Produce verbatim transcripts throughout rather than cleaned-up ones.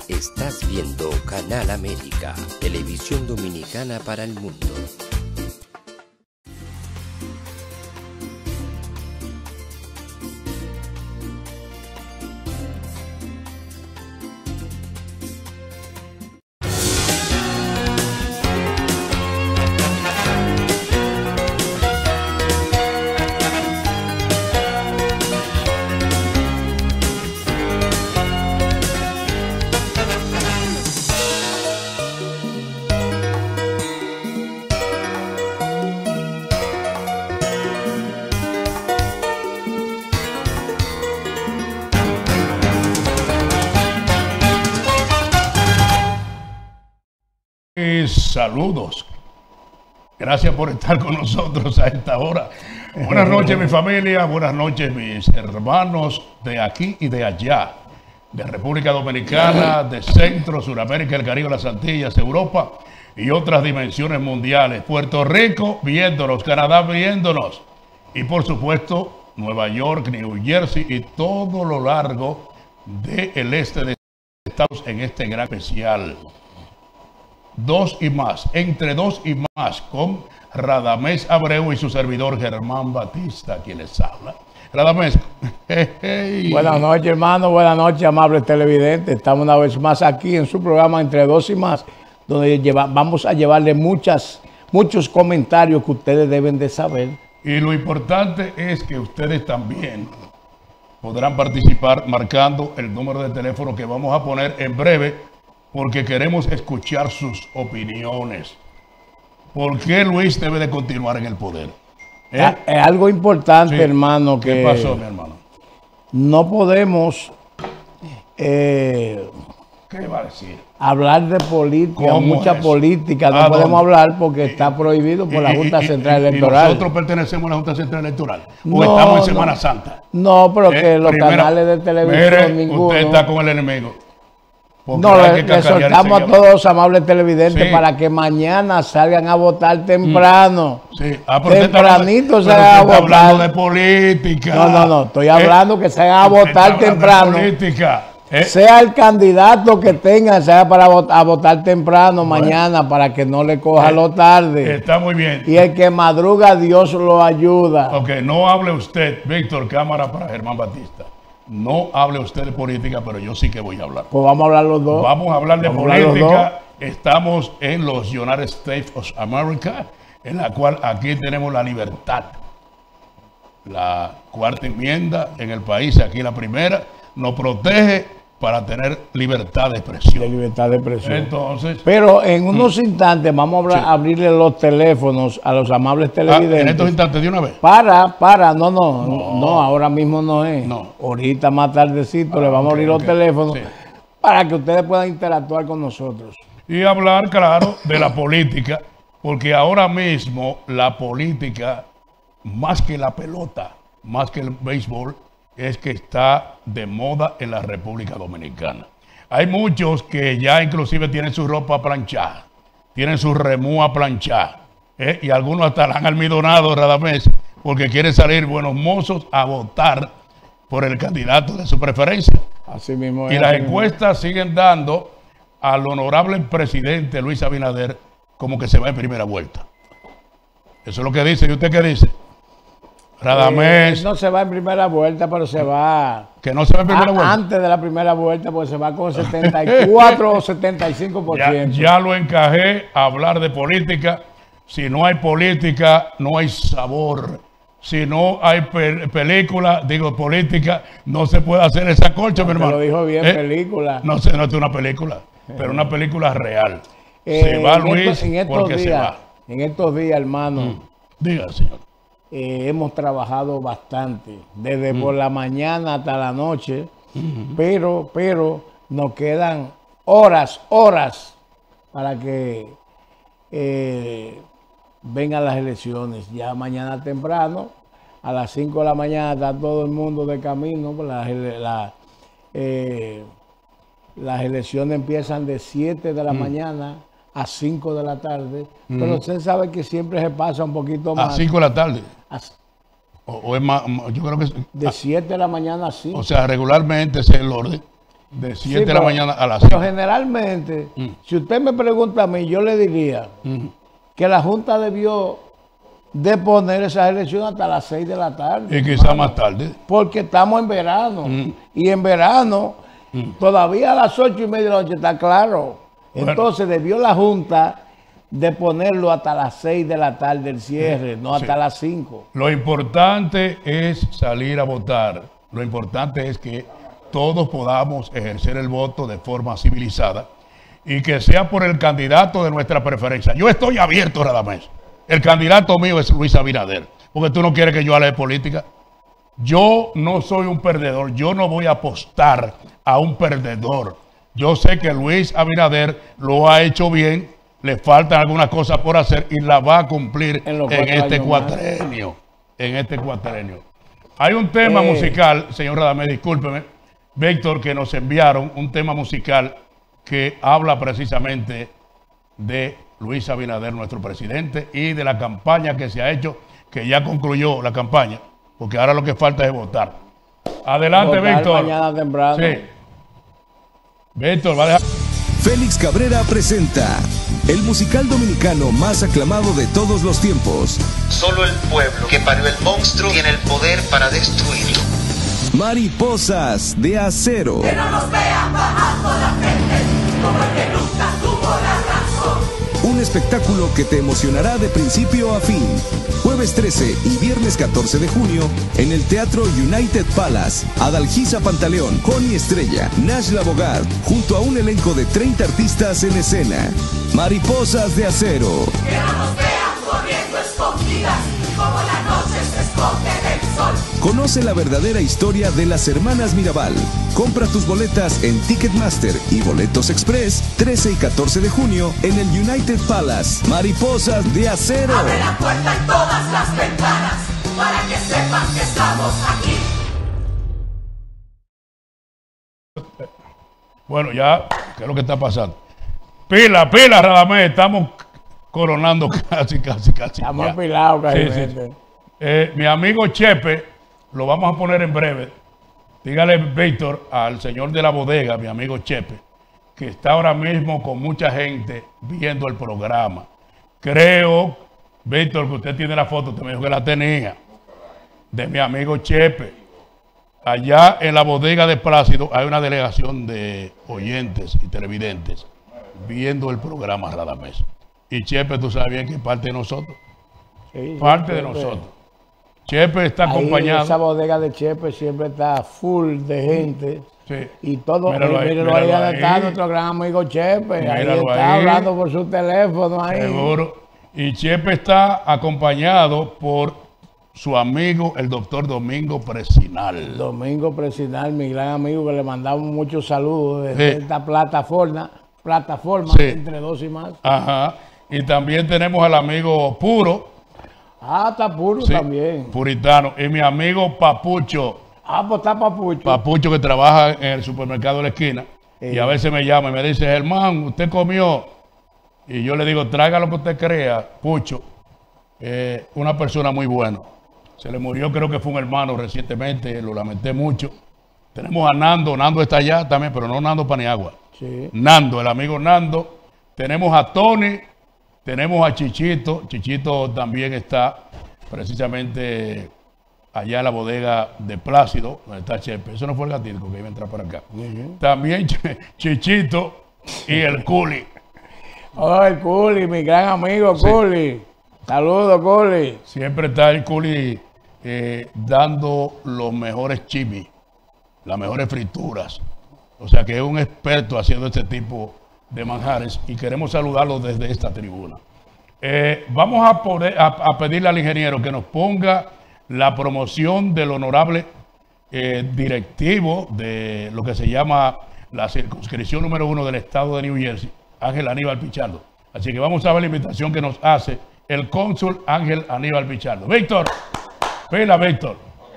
Estás viendo Canal América, televisión dominicana para el mundo. Saludos. Gracias por estar con nosotros a esta hora. Buenas noches, mi familia. Buenas noches, mis hermanos de aquí y de allá. De República Dominicana, de Centro, Suramérica, el Caribe, las Antillas, Europa y otras dimensiones mundiales. Puerto Rico viéndonos, Canadá viéndonos. Y por supuesto, Nueva York, New Jersey y todo lo largo del este de Estados Unidos en este gran especial. Dos y más, entre dos y más, con Radamés Abreu y su servidor Germán Batista, quien les habla. Radamés. Hey, hey. Buenas noches, hermano. Buenas noches, amables televidentes. Estamos una vez más aquí en su programa Entre Dos y Más, donde lleva, vamos a llevarle muchas, muchos comentarios que ustedes deben de saber. Y lo importante es que ustedes también podrán participar marcando el número de teléfono que vamos a poner en breve, porque queremos escuchar sus opiniones. ¿Por qué Luis debe de continuar en el poder? ¿Eh? Es algo importante, sí, hermano. ¿Qué que pasó, mi hermano? No podemos eh, ¿Qué va a decir? hablar de política, mucha es? política. No ¿A podemos dónde? hablar porque y, está prohibido por y, la Junta y, Central y, Electoral. ¿Y nosotros pertenecemos a la Junta Central Electoral? ¿O no, estamos en Semana no, Santa? No, pero ¿Eh? que los Primera, canales de televisión, mire, ninguno. Usted está con el enemigo. No, le, le soltamos a todos los amables televidentes, sí, para que mañana salgan a votar temprano. Sí. Ah, Tempranito salgan a votar. Hablando de política. No, no, no. Estoy hablando eh, que salgan a votar temprano. Política. ¿Eh? Sea el candidato que tengan, sea para votar, a votar temprano, bueno, mañana, para que no le coja eh, lo tarde. Está muy bien. Y el que madruga, Dios lo ayuda. Ok, no hable usted, Víctor, cámara para Germán Batista. No hable usted de política, pero yo sí que voy a hablar. Pues vamos a hablar los dos. Vamos a hablar de vamos política. Estamos en los United States of America, en la cual aquí tenemos la libertad. La cuarta enmienda en el país, aquí la primera, nos protege para tener libertad de expresión. De libertad de expresión. Entonces, pero en unos mm, instantes vamos a hablar, sí, abrirle los teléfonos a los amables televidentes. Ah, en estos instantes, de una vez. Para, para, no, no, no, no ahora mismo no es. No. Ahorita más tardecito ah, le vamos okay, a abrir okay, los teléfonos, sí, para que ustedes puedan interactuar con nosotros. Y hablar, claro, de la política, porque ahora mismo la política, más que la pelota, más que el béisbol, es que está de moda en la República Dominicana. Hay muchos que ya inclusive tienen su ropa planchada, tienen su remúa planchada, ¿eh? Y algunos hasta la han almidonado, Radamés, porque quieren salir buenos mozos a votar por el candidato de su preferencia. Así mismo es. Y las encuestas siguen dando al honorable presidente Luis Abinader como que se va en primera vuelta. Eso es lo que dice. ¿Y usted qué dice? Radamés. Eh, no se va en primera vuelta, pero se va... Que no se va en primera a, vuelta. Antes de la primera vuelta, pues se va con setenta y cuatro o setenta y cinco por ciento. Ya, ya lo encajé a hablar de política. Si no hay política, no hay sabor. Si no hay pe película, digo política, no se puede hacer esa colcha, no, mi hermano. Lo dijo bien, ¿eh? Película. No sé, no es una película, pero una película real. Eh, se va en Luis estos, en estos porque días, se va. En estos días, hermano. Mm. Diga, señor. Eh, hemos trabajado bastante, desde mm. por la mañana hasta la noche, mm-hmm. pero, pero nos quedan horas, horas para que eh, vengan las elecciones. Ya mañana temprano, a las cinco de la mañana, está todo el mundo de camino. La, la, eh, las elecciones empiezan de siete de la mm. mañana a cinco de la tarde, mm. pero usted sabe que siempre se pasa un poquito más. A cinco de la tarde. A, o, o es más, yo creo que es, de siete de la mañana a cinco. O sea, regularmente ese es el orden. de siete Sí, de la pero- mañana a las Pero cinco. generalmente, Mm. si usted me pregunta a mí, yo le diría Mm. que la Junta debió de poner esa elección hasta las seis de la tarde. Y quizá hermano, más tarde. Porque estamos en verano. Mm. Y en verano, todavía a las ocho y media de la noche está claro. Bueno. Entonces debió la Junta de ponerlo hasta las seis de la tarde el cierre, no hasta Sí. las cinco. Lo importante es salir a votar. Lo importante es que todos podamos ejercer el voto de forma civilizada y que sea por el candidato de nuestra preferencia. Yo estoy abierto, Radamés. El candidato mío es Luis Abinader, porque tú no quieres que yo hable de política. Yo no soy un perdedor, yo no voy a apostar a un perdedor. Yo sé que Luis Abinader lo ha hecho bien, le faltan algunas cosas por hacer y la va a cumplir En en, los cuatro este años más. cuatrenio. En este cuatrenio. Hay un tema Eh. musical, señor Radamés, discúlpeme, Víctor, que nos enviaron un tema musical que habla precisamente de Luis Abinader, nuestro presidente, y de la campaña que se ha hecho, que ya concluyó la campaña, porque ahora lo que falta es votar. Adelante, Votar Víctor. mañana temprano. Sí. Víctor, va a dejar. Félix Cabrera presenta el musical dominicano más aclamado de todos los tiempos, Solo el pueblo que parió el monstruo tiene el poder para destruirlo. Mariposas de Acero. Un espectáculo que te emocionará de principio a fin. Jueves trece y viernes catorce de junio en el Teatro United Palace. Adalgisa Pantaleón, Connie Estrella, Nash Labogard, junto a un elenco de treinta artistas en escena. Mariposas de Acero. Conoce la verdadera historia de las hermanas Mirabal. Compra tus boletas en Ticketmaster y Boletos Express trece y catorce de junio en el United Palace. Mariposas de Acero. Abre la puerta y todas las ventanas para que sepan que estamos aquí. Bueno, ya, ¿qué es lo que está pasando? Pila, pila, Radamés, estamos coronando casi, casi, casi. Estamos ya. apilados, Sí, casi. sí. Eh, mi amigo Chepe, lo vamos a poner en breve. Dígale, Víctor, al señor de la bodega, mi amigo Chepe, que está ahora mismo con mucha gente viendo el programa. Creo, Víctor, que usted tiene la foto, usted me dijo que la tenía, de mi amigo Chepe. Allá en la bodega de Plácido hay una delegación de oyentes y televidentes viendo el programa Radamés. Y Chepe, tú sabes bien que es parte de nosotros. Sí, Parte de Chepe. nosotros. Chepe está Ahí acompañado. esa bodega de Chepe siempre está full de gente. Sí. Y todo, Míralo ahí, mírenlo ahí, míralo donde está ahí. nuestro gran amigo Chepe. Ahí Míralo está ahí. hablando por su teléfono ahí. Seguro. Y Chepe está acompañado por su amigo, el doctor Domingo Presinal. Domingo Presinal, mi gran amigo, que le mandamos muchos saludos desde Sí. esta plataforma, plataforma Sí. entre dos y más. Ajá. Y también tenemos al amigo Puro, Ah, está puro sí, también. puritano. Y mi amigo Papucho, Ah, pues está papucho. Papucho que trabaja en el supermercado de la esquina. Y a veces me llama y me dice, Germán, ¿usted comió? Y yo le digo, traiga lo que usted crea, Pucho. Eh, una persona muy buena. Se le murió, creo que fue un hermano recientemente, lo lamenté mucho. Tenemos a Nando, Nando está allá también, pero no Nando Paniagua. Sí. Nando, el amigo Nando. Tenemos a Tony, tenemos a Chichito. Chichito también está precisamente allá en la bodega de Plácido, donde está Chepe. Eso no fue el gatito que iba a entrar por acá. También Ch- Chichito y el Culi. Oh, el Culi, mi gran amigo Culi. Saludos, Culi. Siempre está el Culi eh, dando los mejores chimis, las mejores frituras. O sea que es un experto haciendo este tipo de manjares y queremos saludarlo desde esta tribuna. Eh, vamos a, poder, a, a pedirle al ingeniero que nos ponga la promoción del honorable eh, directivo de lo que se llama la circunscripción número uno del estado de New Jersey, Ángel Aníbal Pichardo. Así que vamos a ver la invitación que nos hace el cónsul Ángel Aníbal Pichardo. Víctor, pila, Víctor.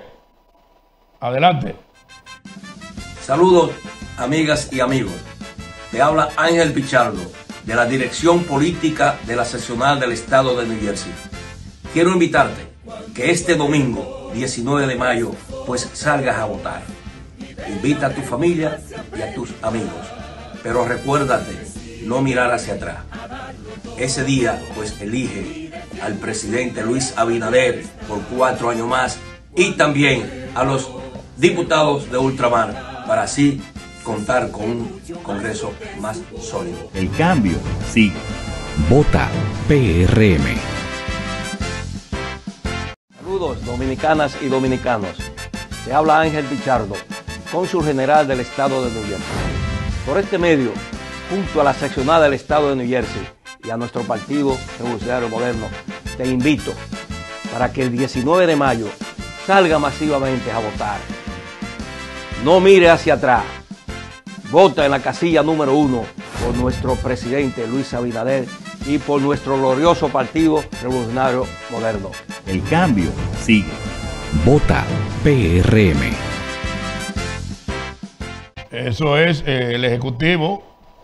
Adelante. Saludos, amigas y amigos. Te habla Ángel Pichardo, de la Dirección Política de la Seccional del Estado de New Jersey. Quiero invitarte que este domingo, diecinueve de mayo, pues salgas a votar. Invita a tu familia y a tus amigos. Pero recuérdate, no mirar hacia atrás. Ese día, pues elige al presidente Luis Abinader por cuatro años más y también a los diputados de ultramar para así contar con un Congreso más sólido. El cambio sigue. Vota P R M. Saludos dominicanas y dominicanos. Te habla Ángel Pichardo, cónsul general del estado de New Jersey. Por este medio, junto a la seccional del estado de New Jersey y a nuestro Partido Revolucionario Moderno, te invito para que el diecinueve de mayo salga masivamente a votar. No mire hacia atrás. Vota en la casilla número uno por nuestro presidente Luis Abinader y por nuestro glorioso Partido Revolucionario Moderno. El cambio sigue. Vota P R M. Eso es eh, el ejecutivo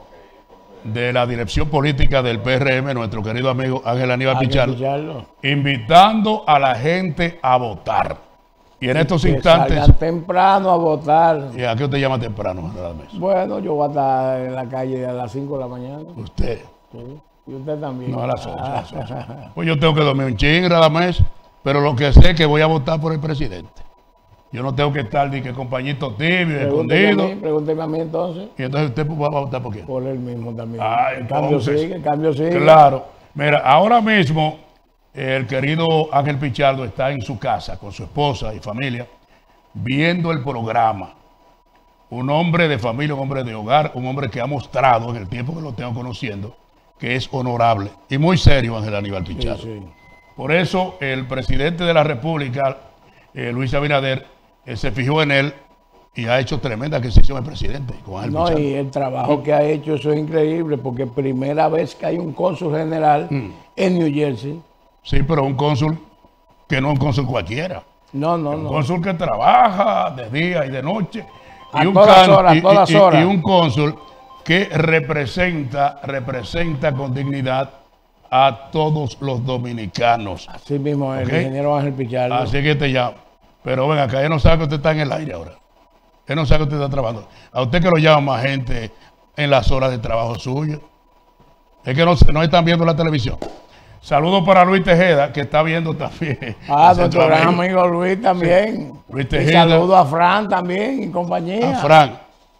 de la dirección política del P R M, nuestro querido amigo Ángel Aníbal Pichardo, Pichardo, invitando a la gente a votar. Y en estos que instantes... salgan temprano a votar. ¿Y a qué usted llama temprano? Bueno, yo voy a estar en la calle a las cinco de la mañana. Usted. Sí. Y usted también. No, a las ocho. A las ocho. Pues yo tengo que dormir un ching cada mes, pero lo que sé es que voy a votar por el presidente. Yo no tengo que estar ni que compañito tibio, escondido. A mí, pregúnteme a mí entonces. Y entonces usted va a votar por quién. Por él mismo también. Ah, el cambio entonces, sigue, el cambio sigue. Claro. Mira, ahora mismo el querido Ángel Pichardo está en su casa con su esposa y familia viendo el programa. Un hombre de familia, un hombre de hogar, un hombre que ha mostrado en el tiempo que lo tengo conociendo que es honorable y muy serio Ángel Aníbal Pichardo. Sí, sí. Por eso el presidente de la República, eh, Luis Abinader, eh, se fijó en él y ha hecho tremenda adquisición el presidente. Con Ángel no, Pichardo. Y el trabajo que ha hecho, eso es increíble, porque primera vez que hay un cónsul general mm. en New Jersey. Sí, pero un cónsul que no es un cónsul cualquiera. No, no, un no. Un cónsul que trabaja de día y de noche. A y un todas can, horas, y, todas y, horas. Y un cónsul que representa, representa con dignidad a todos los dominicanos. Así mismo, el ¿Okay? ingeniero Ángel Pichardo. Así que te llamo. Pero ven acá, él no sabe que usted está en el aire ahora. Él no sabe que usted está trabajando. A usted que lo llama más gente en las horas de trabajo suyo. Es que no, no están viendo la televisión. Saludos para Luis Tejeda, que está viendo también. Ah, nuestro gran amigo Luis también. Sí. Luis Tejeda. Y saludos a Fran también y compañía. A Fran.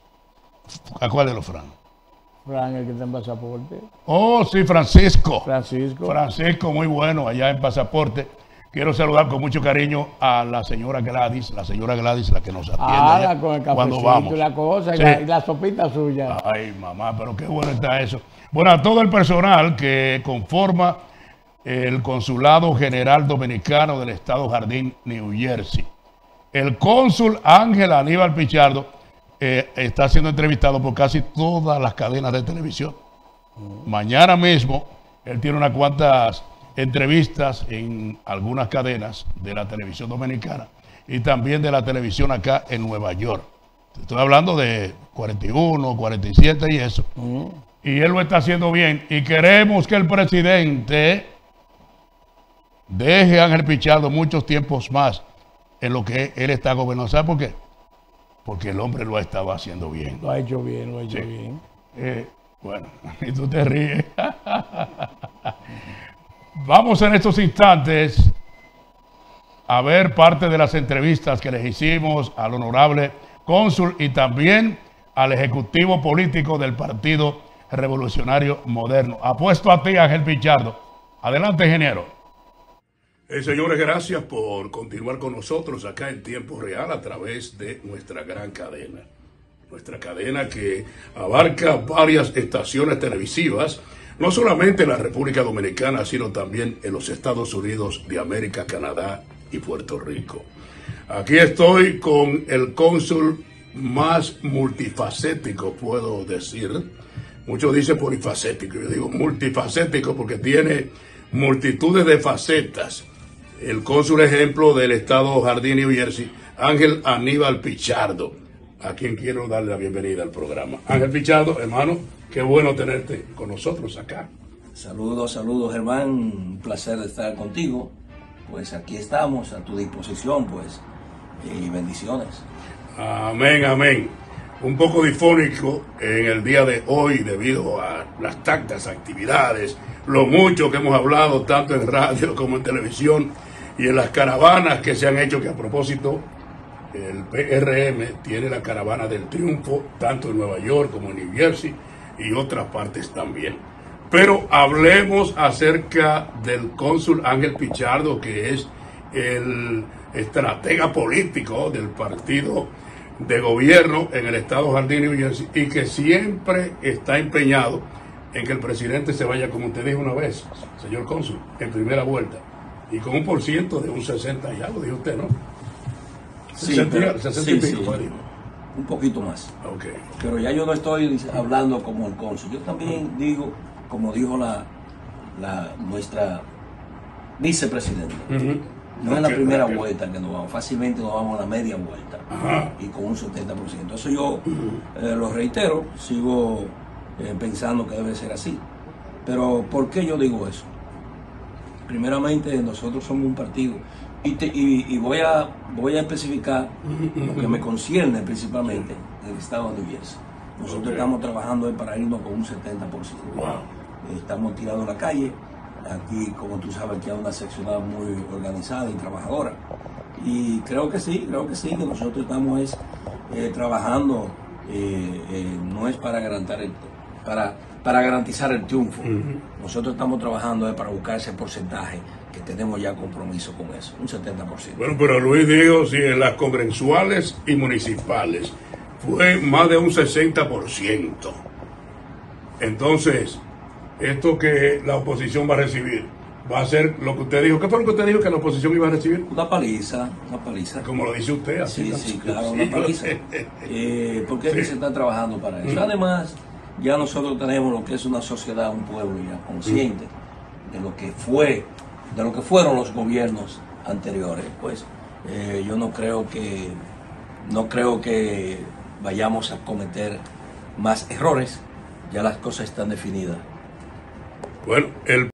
¿A cuál de los Fran? Fran, el que está en Pasaporte. Oh, sí, Francisco. Francisco. Francisco, muy bueno, allá en Pasaporte. Quiero saludar con mucho cariño a la señora Gladys, la señora Gladys, la que nos atiende ah, allá con el cafecito cuando vamos. Y la cosa, sí. y, la, y la sopita suya. Ay, mamá, pero qué bueno está eso. Bueno, a todo el personal que conforma el Consulado General Dominicano del Estado Jardín, New Jersey. El cónsul Ángel Aníbal Pichardo eh, está siendo entrevistado por casi todas las cadenas de televisión. Mm. Mañana mismo, él tiene unas cuantas entrevistas en algunas cadenas de la televisión dominicana y también de la televisión acá en Nueva York. Estoy hablando de cuarenta y uno, cuarenta y siete y eso. Mm. Y él lo está haciendo bien. Y queremos que el presidente deje a Ángel Pichardo muchos tiempos más en lo que él está gobernando. ¿Sabe por qué? Porque el hombre lo ha estado haciendo bien. Lo ha hecho bien, lo ha hecho sí. bien. Eh, bueno, y tú te ríes. Vamos en estos instantes a ver parte de las entrevistas que les hicimos al honorable cónsul y también al ejecutivo político del Partido Revolucionario Moderno. Apuesto a ti, Ángel Pichardo. Adelante, ingeniero. Eh, señores, gracias por continuar con nosotros acá en tiempo real a través de nuestra gran cadena. Nuestra cadena que abarca varias estaciones televisivas, no solamente en la República Dominicana, sino también en los Estados Unidos de América, Canadá y Puerto Rico. Aquí estoy con el cónsul más multifacético, puedo decir. Muchos dicen polifacético, yo digo multifacético porque tiene multitudes de facetas. El cónsul ejemplo del estado Jardín, New Jersey, Ángel Aníbal Pichardo, a quien quiero darle la bienvenida al programa. Ángel Pichardo, hermano, qué bueno tenerte con nosotros acá. Saludos, saludos, Germán, un placer estar contigo. Pues aquí estamos a tu disposición, pues, y bendiciones. Amén, amén. Un poco difónico en el día de hoy debido a las tantas actividades, lo mucho que hemos hablado tanto en radio como en televisión y en las caravanas que se han hecho, que a propósito el P R M tiene la caravana del triunfo tanto en Nueva York como en New Jersey y otras partes también. Pero hablemos acerca del cónsul Ángel Pichardo, que es el estratega político del partido de gobierno en el estado Jardín, New Jersey, y que siempre está empeñado en que el presidente se vaya, como usted dijo una vez, señor cónsul, en primera vuelta, y con un por ciento de un sesenta y algo, dijo usted, ¿no? Sí, sesenta, pero, sesenta sí, y pico, sí, un poquito más. Okay. Pero ya yo no estoy hablando como el cónsul, yo también digo, como dijo la, la nuestra vicepresidenta, uh-huh. No es la primera okay. vuelta que nos vamos, fácilmente nos vamos a la media vuelta. Ajá. Y con un setenta por ciento. Eso yo eh, lo reitero, sigo eh, pensando que debe ser así. Pero ¿por qué yo digo eso? Primeramente, nosotros somos un partido y, te, y, y voy, a, voy a especificar lo que me concierne principalmente del estado de New Jersey. Nosotros okay. estamos trabajando para irnos con un setenta por ciento. Wow. Estamos tirados a la calle. Aquí, como tú sabes, aquí hay una seccional muy organizada y trabajadora. Y creo que sí, creo que sí, que nosotros estamos es, eh, trabajando, eh, eh, no es para garantizar el, para, para garantizar el triunfo. Uh-huh. Nosotros estamos trabajando eh, para buscar ese porcentaje que tenemos ya compromiso con eso, un setenta por ciento. Bueno, pero Luis dijo, si en las congresuales y municipales fue más de un sesenta por ciento. Entonces, esto que la oposición va a recibir va a ser lo que usted dijo. ¿Qué fue lo que usted dijo que la oposición iba a recibir? Una paliza, una paliza. Como lo dice usted. Así sí, sí, claro, una paliza. eh, porque sí. Es que se está trabajando para eso. Además, ya nosotros tenemos lo que es una sociedad, un pueblo ya consciente de lo que fue, de lo que fueron los gobiernos anteriores. Pues eh, yo no creo que, no creo que vayamos a cometer más errores. Ya las cosas están definidas. Bueno, el...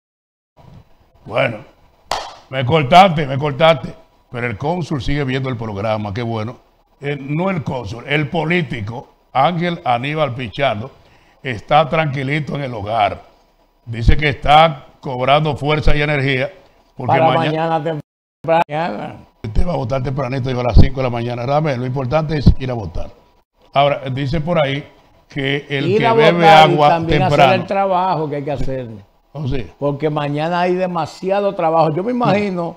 bueno, me cortaste, me cortaste, pero el cónsul sigue viendo el programa, qué bueno. Eh, no el cónsul, el político, Ángel Aníbal Pichardo, está tranquilito en el hogar. Dice que está cobrando fuerza y energía. Porque Para mañana, mañana temprano. Usted va a votar tempranito, digo a las cinco de la mañana. Dame, lo importante es ir a votar. Ahora, dice por ahí que el ir que bebe agua también temprano. Hacer el trabajo que hay que hacer. Oh, sí. Porque mañana hay demasiado trabajo. Yo me imagino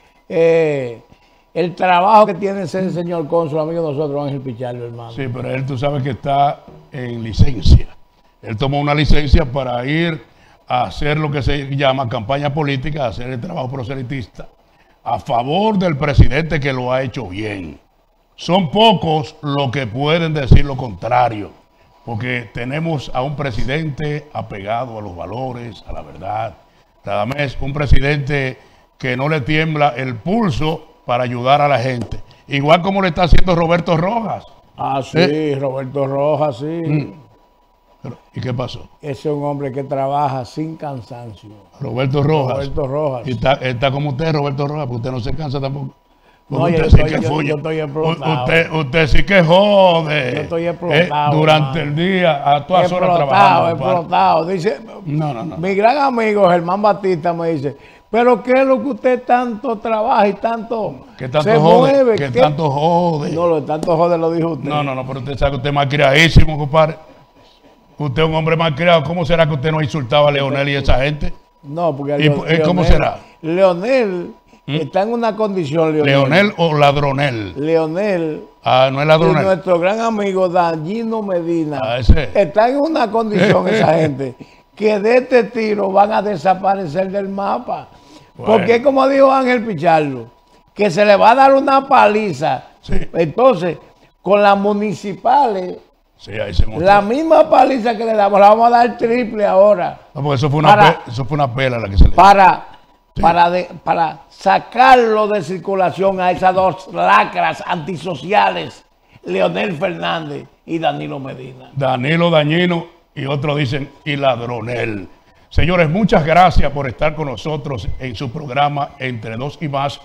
eh, el trabajo que tiene ese señor cónsul, amigo de nosotros, Ángel Pichardo, hermano. Sí, pero él, tú sabes que está en licencia. Él tomó una licencia para ir a hacer lo que se llama campaña política, hacer el trabajo proselitista a favor del presidente, que lo ha hecho bien. Son pocos los que pueden decir lo contrario. Porque tenemos a un presidente apegado a los valores, a la verdad. Radamés, un presidente que no le tiembla el pulso para ayudar a la gente. Igual como lo está haciendo Roberto Rojas. Ah, sí, ¿Eh? Roberto Rojas, sí. Mm. Pero, ¿y qué pasó? Ese es un hombre que trabaja sin cansancio. Roberto Rojas. Roberto Rojas. Y está, está como usted, Roberto Rojas, porque usted no se cansa tampoco. No, usted yo, sí estoy, que yo, yo estoy explotado. Usted, usted sí que jode. Yo estoy explotado. Eh, durante hermano. el día, a todas horas trabajando. Explotado, dice. No, no, no. Mi gran amigo Germán Batista me dice, pero ¿qué es lo que usted tanto trabaja y tanto, ¿Qué tanto se jode? mueve? ¿Qué, ¿Qué tanto jode? No, lo tanto jode lo dijo usted. No, no, no, pero usted sabe que usted es más criadísimo, compadre. Usted es un hombre más criado. ¿Cómo será que usted no insultaba a Leonel y esa gente? No, porque... ¿Y, Leonel, ¿Cómo será? Leonel... ¿Mm? Está en una condición, Leonel. ¿Leonel o Ladronel? Leonel. Ah, no es Ladronel. Y nuestro gran amigo Danilo Medina. Ah, ese. Está en una condición esa gente que de este tiro van a desaparecer del mapa. Bueno. Porque como dijo Ángel Pichardo, que se le va a dar una paliza. Sí. Entonces, con las municipales, sí, ahí se la misma paliza que le damos, la vamos a dar triple ahora. No, porque eso fue una, para, pe eso fue una pela la que se le dio. Para... Sí. Para, de, para sacarlo de circulación a esas dos lacras antisociales, Leonel Fernández y Danilo Medina. Danilo Dañino y otros dicen y Ladronel. Señores, muchas gracias por estar con nosotros en su programa Entre Dos y Más.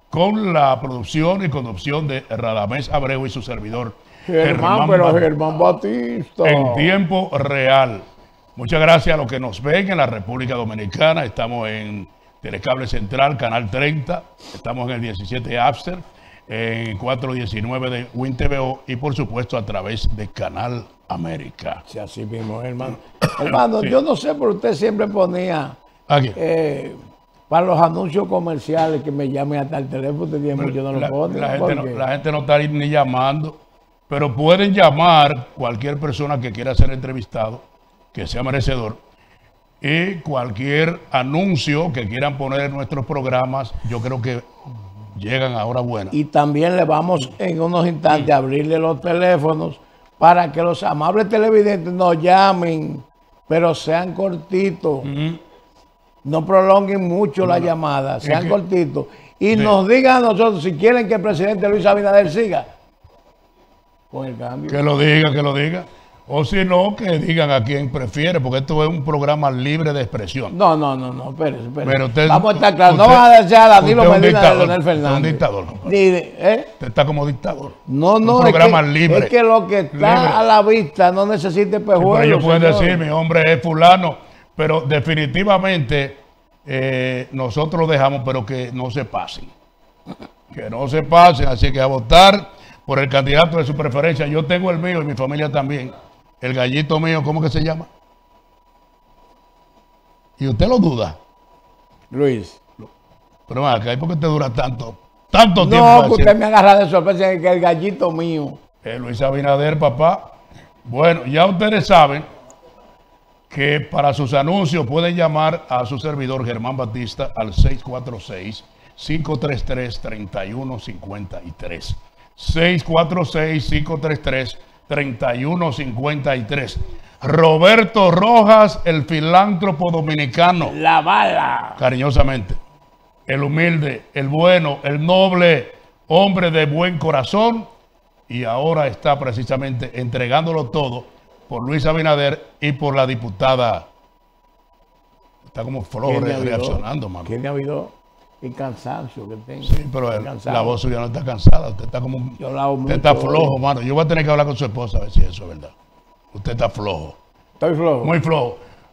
con la producción y conducción de Radamés Abreu y su servidor Germán, Germán pero Batista, Germán Batista. en tiempo real. Muchas gracias a los que nos ven en la República Dominicana. Estamos en Telecable Central, Canal treinta. Estamos en el diecisiete After, en cuatrocientos diecinueve de Win T V O y por supuesto a través de Canal América. Sí, así mismo, hermano. Hermano, sí. Yo no sé, pero usted siempre ponía eh, para los anuncios comerciales que me llame hasta el teléfono. Usted tiene mucho, no lo la, pone. La gente no, la gente no está ni llamando, pero pueden llamar cualquier persona que quiera ser entrevistado, que sea merecedor, y cualquier anuncio que quieran poner en nuestros programas, yo creo que llegan a hora buena. Y también le vamos en unos instantes a abrirle los teléfonos para que los amables televidentes nos llamen, pero sean cortitos. Uh-huh. No prolonguen mucho no, la llamada, sean que, cortitos. Y de, nos digan a nosotros si quieren que el presidente Luis Abinader siga con el cambio. Que lo diga, que lo diga. O si no, que digan a quién prefiere, porque esto es un programa libre de expresión. No, no, no, no, espérese, espérese. Pero usted, vamos a estar claros. No van a decir a Danilo Medina de Leonel Fernández. Un dictador. Ni de, ¿eh? Usted está como dictador. No, no, un programa es que, libre. Es que lo que está libre a la vista no necesita espejuelos. Sí, pero ellos pueden decir, mi hombre es fulano, pero definitivamente eh, nosotros lo dejamos, pero que no se pasen. Que no se pasen, así que a votar por el candidato de su preferencia. Yo tengo el mío y mi familia también. El gallito mío, ¿cómo que se llama? ¿Y usted lo duda? Luis. Pero acá, ¿por qué te dura tanto? Tanto no, tiempo. No, que usted me agarra de sorpresa que el gallito mío. Eh, Luis Abinader, papá. Bueno, ya ustedes saben que para sus anuncios pueden llamar a su servidor Germán Batista al seis cuatro seis, cinco tres tres, tres uno cinco tres. seis cuatro seis, cinco tres tres, treinta y uno cincuenta y tres. Roberto Rojas, el filántropo dominicano. La bala. Cariñosamente. El humilde, el bueno, el noble, hombre de buen corazón. Y ahora está precisamente entregándolo todo por Luis Abinader y por la diputada. Está como flojo reaccionando, mano. ¿Quién ha habido? El cansancio que tengo. Sí, pero el, la voz suya no está cansada. Usted está como. Yo la hago usted está flojo, hoy. Mano. Yo voy a tener que hablar con su esposa a ver si eso es verdad. Usted está flojo. Estoy flojo. Muy flojo.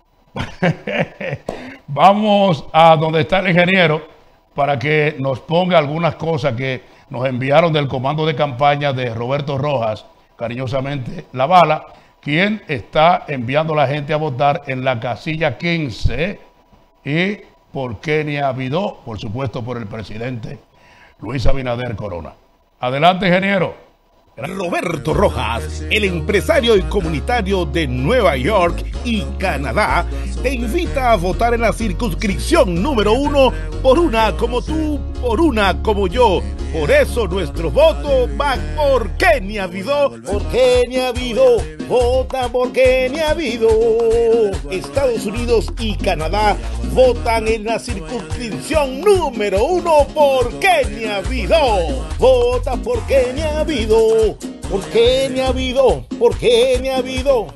Vamos a donde está el ingeniero para que nos ponga algunas cosas que nos enviaron del comando de campaña de Roberto Rojas, cariñosamente La Bala, quien está enviando a la gente a votar en la casilla quince y por Kenia Vidó, por supuesto por el presidente Luis Abinader Corona. Adelante, ingeniero. Roberto Rojas, el empresario y comunitario de Nueva York y Canadá, te invita a votar en la circunscripción número uno por una como tú, por una como yo. Por eso nuestro voto va por Kenia Vidó, por Kenia Vidó, vota por Kenia Vidó. Estados Unidos y Canadá votan en la circunscripción número uno por Kenia Vidó. Vota por Kenia Vidó, por Kenia Vidó, por Kenia Vidó.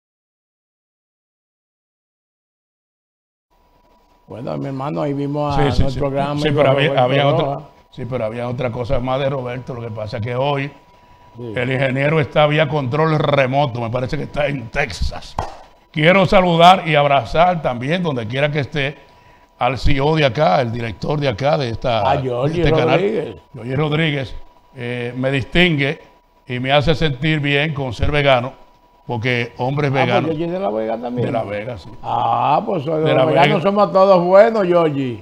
Bueno, mi hermano, ahí vimos a sí, sí, nuestro sí. programa. Sí, pero había, había otra, sí, pero había otra cosa más de Roberto. Lo que pasa es que hoy sí. el ingeniero está vía control remoto. Me parece que está en Texas. Quiero saludar y abrazar también, donde quiera que esté, al C E O de acá, el director de acá, de, esta, ah, de este Rodríguez. canal. Jorge Rodríguez. Eh, me distingue y me hace sentir bien con ser vegano. Porque hombres ah, veganos. Pues de La Vega también. De La Vega, sí. Ah, pues de, de los veganos somos todos buenos, Georgie.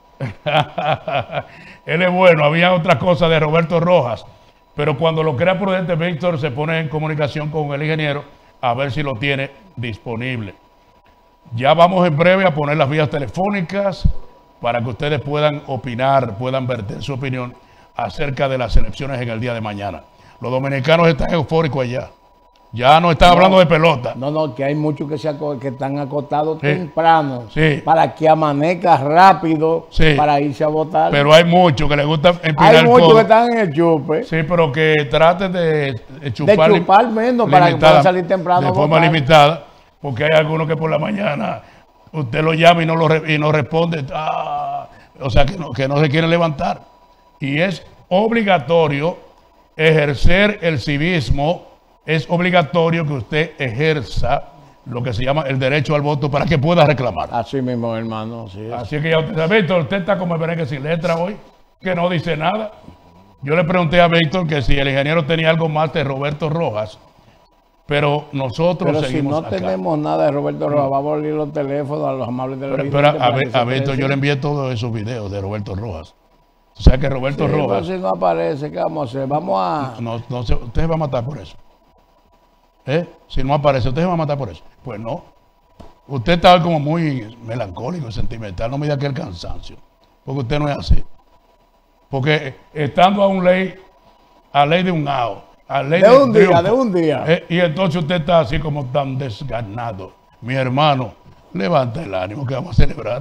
Él es bueno. Había otra cosa de Roberto Rojas. Pero cuando lo crea prudente, Víctor se pone en comunicación con el ingeniero a ver si lo tiene disponible. Ya vamos en breve a poner las vías telefónicas para que ustedes puedan opinar, puedan verter su opinión acerca de las elecciones en el día de mañana. Los dominicanos están eufóricos allá. Ya no están no, hablando de pelota. No, no, que hay muchos que, se que están acostados sí, temprano sí. para que amanezca rápido sí. para irse a votar. Pero hay muchos que les gusta empinar Hay muchos codo. que están en el chupe. Sí, pero que traten de, de chupar, de chupar menos para que puedan salir temprano. De forma votar. limitada, porque hay algunos que por la mañana usted lo llama y no, lo, y no responde. Ah, o sea, que no, que no se quieren levantar. y es obligatorio ejercer el civismo, es obligatorio que usted ejerza lo que se llama el derecho al voto para que pueda reclamar. Así mismo, hermano. Sí, Así que ya usted sabe, Víctor, usted está como el merengue sin letra hoy, que no dice nada. Yo le pregunté a Víctor que si el ingeniero tenía algo más de Roberto Rojas, pero nosotros pero seguimos si no acá. tenemos nada de Roberto Rojas, vamos a abrir los teléfonos a los amables de la Pero, pero a, a, a Víctor yo le envié todos esos videos de Roberto Rojas. O sea que Roberto sí, Rojas... si no aparece, ¿qué vamos a hacer? Vamos a... No, no, se, usted se va a matar por eso. ¿Eh? Si no aparece, usted se va a matar por eso. Pues no. Usted está como muy melancólico, sentimental, no me diga que el cansancio. Porque usted no es así. Porque estando a un ley, a ley de un ao, a ley de, de un triunfo, día, de un día. Eh, y entonces usted está así como tan desganado. Mi hermano, levanta el ánimo que vamos a celebrar.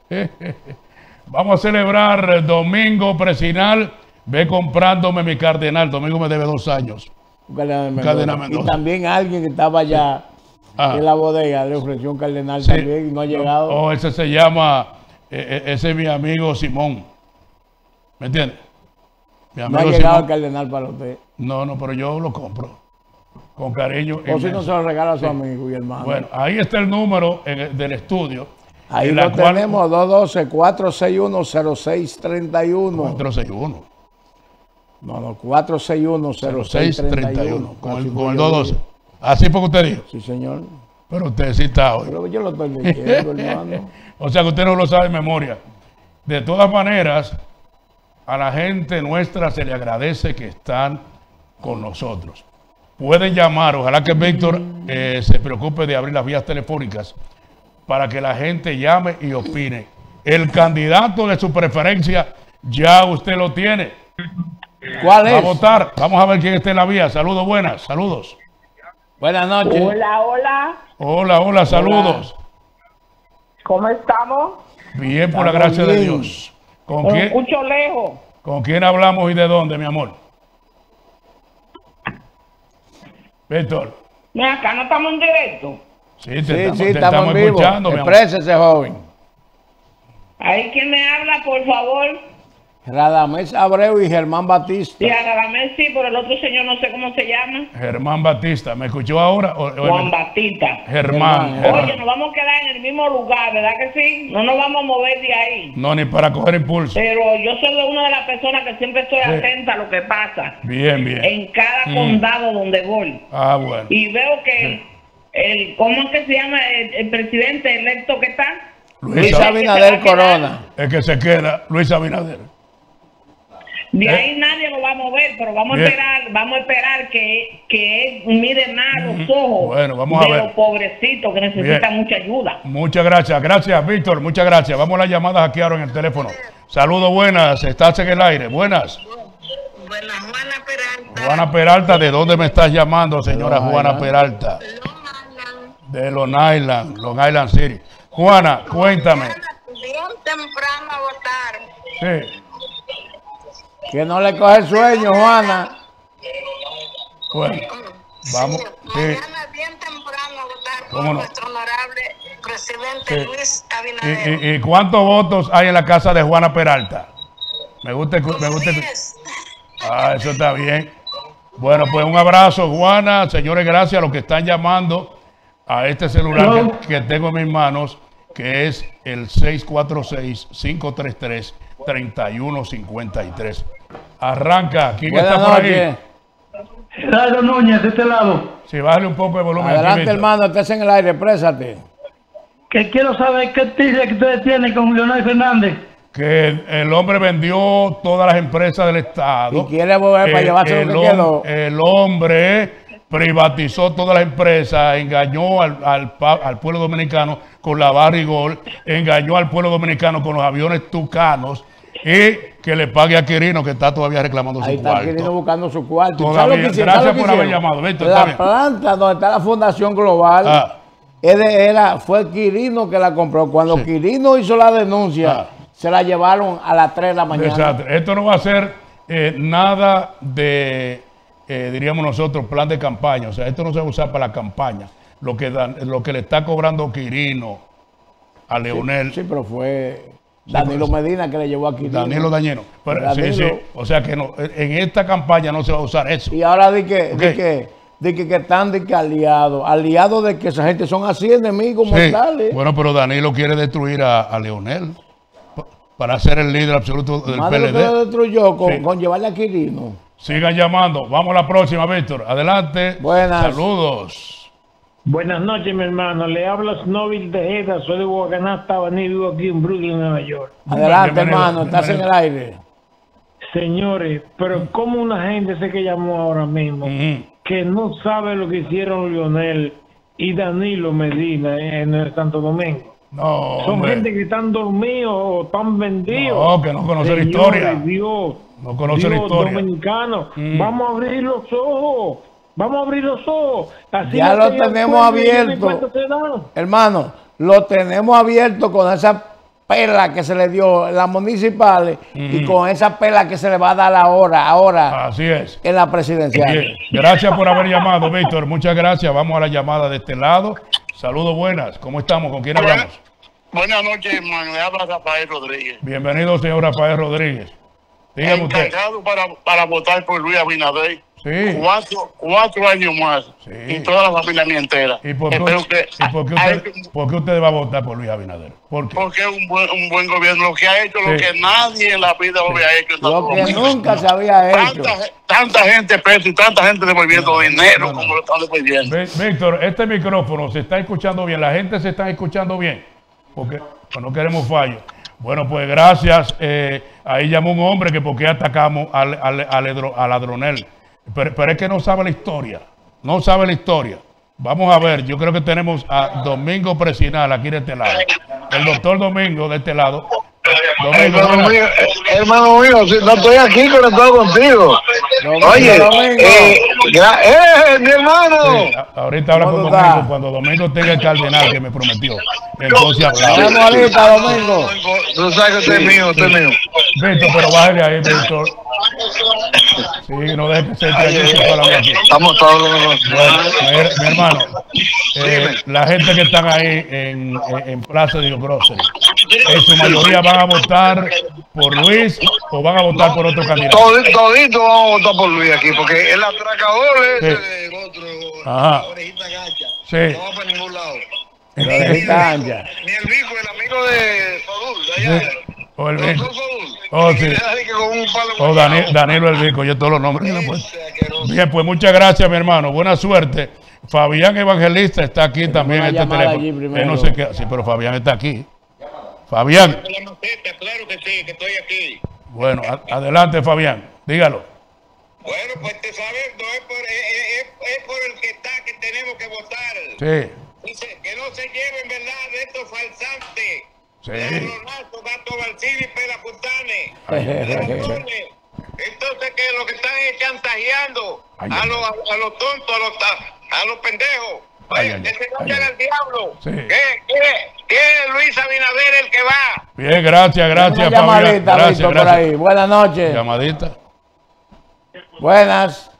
Vamos a celebrar el domingo presinal. Ve comprándome mi cardenal. Domingo me debe dos años. Un cardenal Un cardenal Mendoza. Y también alguien que estaba allá Ah. en la bodega le ofreció un cardenal Sí. también y no ha llegado. Oh, ese se llama, eh, eh, ese es mi amigo Simón. ¿Me entiendes? Mi No amigo ha llegado Simón. el cardenal para usted. No, no, pero yo lo compro. Con cariño. O si no inmenso. se lo regala a su Sí. amigo y hermano. Bueno, ahí está el número en el- del estudio. Ahí en lo la cual- tenemos, dos uno dos, cuatro seis uno, cero seis tres uno. cuatro seis uno. No, no, cuatro seis uno, cero seis tres uno. Con Así el, fue con el yo dos doce. dije. Así fue que usted dijo. Sí, señor. Pero usted sí está hoy. Pero yo lo estoy leyendo, hermano. O sea que usted no lo sabe de memoria. De todas maneras, a la gente nuestra se le agradece que están con nosotros. Pueden llamar, ojalá que Víctor eh, se preocupe de abrir las vías telefónicas para que la gente llame y opine. El candidato de su preferencia ya usted lo tiene. ¿Cuál Va a es? votar. Vamos a ver quién está en la vía. Saludos, buenas. Saludos. Buenas noches. Hola, hola, Hola, hola, saludos. ¿cómo estamos? Bien, por la Estamos gracia de bien. Dios. ¿Con Lo quién, escucho lejos. ¿Con quién hablamos y de dónde, mi amor? Víctor. Mira, acá no estamos en directo. Sí, te Sí, estamos, sí, te estamos estamos en vivo. escuchando, mi amor. Exprésese, joven. Ahí quien me habla, por favor. Radamés Abreu y Germán Batista. Y a Radamés sí, pero el otro señor no sé cómo se llama. Germán Batista. ¿Me escuchó ahora? O- o- Juan Batista. Germán. Germán. Germán. Oye, nos vamos a quedar en el mismo lugar, ¿verdad que sí? No nos vamos a mover de ahí. No, ni para coger impulso. Pero yo soy de una de las personas que siempre estoy Sí. atenta a lo que pasa Bien, bien. en cada Mm. condado donde voy. Ah, bueno. Y veo que el, ¿cómo es que se llama el, el presidente electo que está? Luis Ab- Abinader Corona. Es que se queda Luis Abinader. De ¿Eh? ahí nadie lo va a mover, pero vamos Bien. a esperar, vamos a esperar que, que él mire más los ojos Bueno, vamos a de ver. los pobrecitos que necesitan Bien. mucha ayuda. Muchas gracias. Gracias, Víctor. Muchas gracias. Vamos a las llamadas aquí ahora en el teléfono. Saludos, buenas. Estás en el aire. Buenas. Buenas, Juana Peralta. Juana Peralta, ¿de dónde me estás llamando, señora Long Juana Island. Peralta? Long Island. De Long Island, Long Island City. Juana, cuéntame. Bien temprano a votar. Sí, Que no le coge el sueño, Juana. bueno, vamos. Sí, Sí, mañana bien temprano a votar por ¿Cómo no? nuestro honorable presidente sí. Luis ¿Y, Abinader. y, y cuántos votos hay en la casa de Juana Peralta? Me gusta, escu- me gusta. escu- Diez. Ah, eso está bien. Bueno, pues un abrazo, Juana. Señores, gracias a los que están llamando a este celular que, que tengo en mis manos, que es el seis cuatro seis, cinco tres tres, tres uno cinco tres. Arranca. ¿Quién Buenas está por noches. aquí? Gerardo Núñez, de este lado. Sí, bájale un poco de volumen. aquí, Adelante, Víctor. hermano, estás en el aire, exprésate. Que quiero saber qué tira que ustedes tienen con Leonel Fernández. Que el, el hombre vendió todas las empresas del Estado. Y quiere volver para Eh, llevarse el lo que hom- quedó. El hombre privatizó todas las empresas, engañó al, al, pa- al pueblo dominicano con la Barrigol, engañó al pueblo dominicano con los aviones tucanos y que le pague a Quirino, que está todavía reclamando Ahí su está Quirino cuarto. buscando su cuarto. Todavía. ¿Sabes lo que hicieron? Gracias ¿Sabes lo por que haber hicieron? llamado, Víctor, está La bien. planta donde está la Fundación Global, Ah. era, era- fue Quirino que la compró. Cuando Sí. Quirino hizo la denuncia, Ah. se la llevaron a las tres de la mañana. Desastre. Esto no va a ser eh, nada de, eh, diríamos nosotros, plan de campaña. O sea, esto no se va a usar para la campaña. Lo que, dan, lo que le está cobrando Quirino a Leonel. Sí, pero fue Danilo sí, Medina, que le llevó aquí. Danilo Dañino. Pero, Danilo. Sí, sí. O sea que no, en esta campaña no se va a usar eso. Y ahora di que, okay. di que, di que, que están de que aliados. Aliados de que esa gente son así, enemigos sí. mortales. Bueno, pero Danilo quiere destruir a, a Leonel para ser el líder absoluto del Más P L D. De lo que lo destruyó con, sí. con llevarle a Quirino. Sigan llamando. Vamos a la próxima, Víctor. Adelante. Buenas. Saludos. Buenas noches, mi hermano. Le habla Snowville Tejeda. Soy de Guacanasta, Avenida, vivo aquí en Brooklyn, Nueva York. Adelante, bienvenido, hermano. Estás bienvenido. En el aire. Señores, pero como una gente sé que llamó ahora mismo, uh-huh. que no sabe lo que hicieron Leonel y Danilo Medina en el Santo Domingo. No, Son hombre. gente que están dormidos o están vendidos. No, que no conoce la historia. Dios, no conoce Dios, la historia. Dominicano, mm. vamos a abrir los ojos. Vamos a abrir los ojos. Así ya lo tenemos abierto. Hermano, lo tenemos abierto con esa pela que se le dio en las municipales mm. y con esa pela que se le va a dar ahora, ahora. Así es. En la presidencial. Bien. Gracias por haber llamado, Víctor. Muchas gracias. Vamos a la llamada de este lado. Saludos, buenas. ¿Cómo estamos? ¿Con quién hablamos? Buenas noches, hermano. Le habla Rafael Rodríguez. Bienvenido, señor Rafael Rodríguez. Dígame usted. Encargado para, para votar por Luis Abinader. Sí. Cuatro, cuatro años más. Sí. Y toda la familia mía entera. ¿Y por qué, que, ¿y por qué, usted, a, por qué usted va a votar por Luis Abinader? ¿Por qué? Porque es un buen, un buen gobierno. Lo que ha hecho, sí. lo que nadie en la vida sí. había hecho. Lo que nunca no. se había hecho. Tanta, tanta gente presa y tanta gente devolviendo no, dinero no, no. como lo están devolviendo. Víctor, este micrófono se está escuchando bien. La gente se está escuchando bien. Porque pues, no queremos fallos. Bueno, pues gracias. Eh, ahí llamó un hombre que por qué atacamos al, al, al, al ladronel. Pero, pero es que no sabe la historia. No sabe la historia. Vamos a ver, yo creo que tenemos a Domingo Presinal aquí de este lado. El doctor Domingo de este lado. Domingo, hermano, mío, hermano mío, si no estoy aquí conectado contigo. Domingo, Oye, Domingo. Eh, ya, eh, mi hermano. Sí, ahorita habla con Domingo cuando Domingo tenga el cardenal que me prometió. Entonces hablamos. ahorita, Domingo. Tú sabes que usted es mío, usted es mío. Víctor, pero bájale ahí, Víctor. Sí, no deje que se te aquí. Estamos todos los bueno, mi, mi hermano, eh, la gente que están ahí en, en, en Plaza de Grocery, en su mayoría van a votar por Luis o van a votar por otro candidato. Todito, todito vamos a votar por Luis aquí, porque el atracador es sí. el otro, Ajá. la orejita gacha. Sí. No va para ningún lado. Ni el Vico, el amigo de Sodul, de allá. Sí. O el Vico. Oh, sí. O Danilo, Danilo el Vico, yo todos los nombres. Pues. Bien, pues muchas gracias, mi hermano. Buena suerte. Fabián Evangelista está aquí Tengo también en este teléfono. No sé qué, sí, pero Fabián está aquí. Fabián. Claro que sí, que estoy aquí. Bueno, a, adelante, Fabián. Dígalo. Bueno, pues te sabes, no es por, es, es, es por el que está que tenemos que votar. Sí. Dice, que no se lleven, ¿verdad?, de estos falsantes. Sí. Ronaldo, Gato Balsini, Pela Putane. Entonces, que lo que están es chantajeando ay, a, los, a, a los tontos, a los, a, a los pendejos. Ay, ay, que se vayan al diablo. Sí. Que, que, que es Luis Abinader el que va. Bien, gracias, gracias, Fabián. Llamadita, gracias, gracias. Por ahí. Buenas noches. Llamadita. Buenas.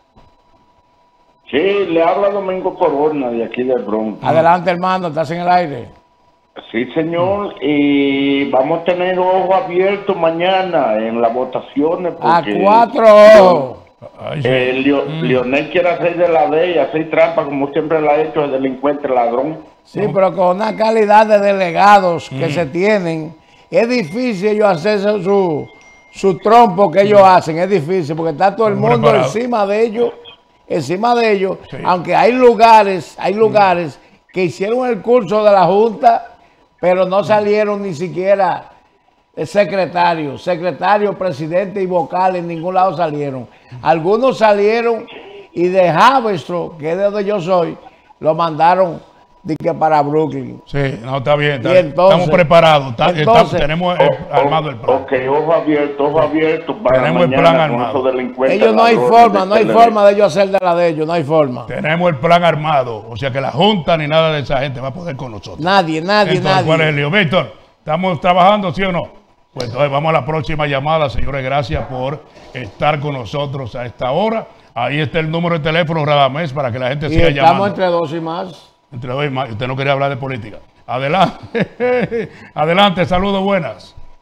Sí, le habla Domingo Corona de aquí del Bronx. Adelante, hermano, estás en el aire. Sí, señor, y vamos a tener ojo abierto mañana en las votaciones. A cuatro ojos. Eh, Leo, mm. Leonel quiere hacer de la de ella, hacer trampa como siempre la ha hecho el delincuente ladrón. Sí, ¿no? Pero con una calidad de delegados que mm. se tienen, es difícil ellos hacer su, su trompo que ellos mm. hacen, es difícil porque está todo el mundo preparado. encima de ellos, encima de ellos, sí. Aunque hay lugares, hay lugares mm. que hicieron el curso de la Junta, pero no salieron ni siquiera secretarios, secretarios, presidente y vocales, en ningún lado salieron. Algunos salieron y de Haverstraw, que es de donde yo soy, lo mandaron de que para Brooklyn. Sí, no, está bien, está, entonces, estamos preparados, está, entonces, está, tenemos el, o, armado el plan. Ok, ojo abierto, ojo abierto. Para tenemos el plan armado. Ellos no hay forma, no hay forma de ellos hacer de la de ellos, no hay forma. Tenemos el plan armado, o sea que la Junta ni nada de esa gente va a poder con nosotros. Nadie, nadie, entonces, nadie. ¿cuál es el lío? Víctor, ¿estamos trabajando, sí o no? Pues entonces vamos a la próxima llamada, señores, gracias por estar con nosotros a esta hora. Ahí está el número de teléfono Radamés para que la gente y siga llamando. Estamos entre dos y más. Entre dos y más. Usted no quería hablar de política. Adelante. Adelante, saludos, buenas.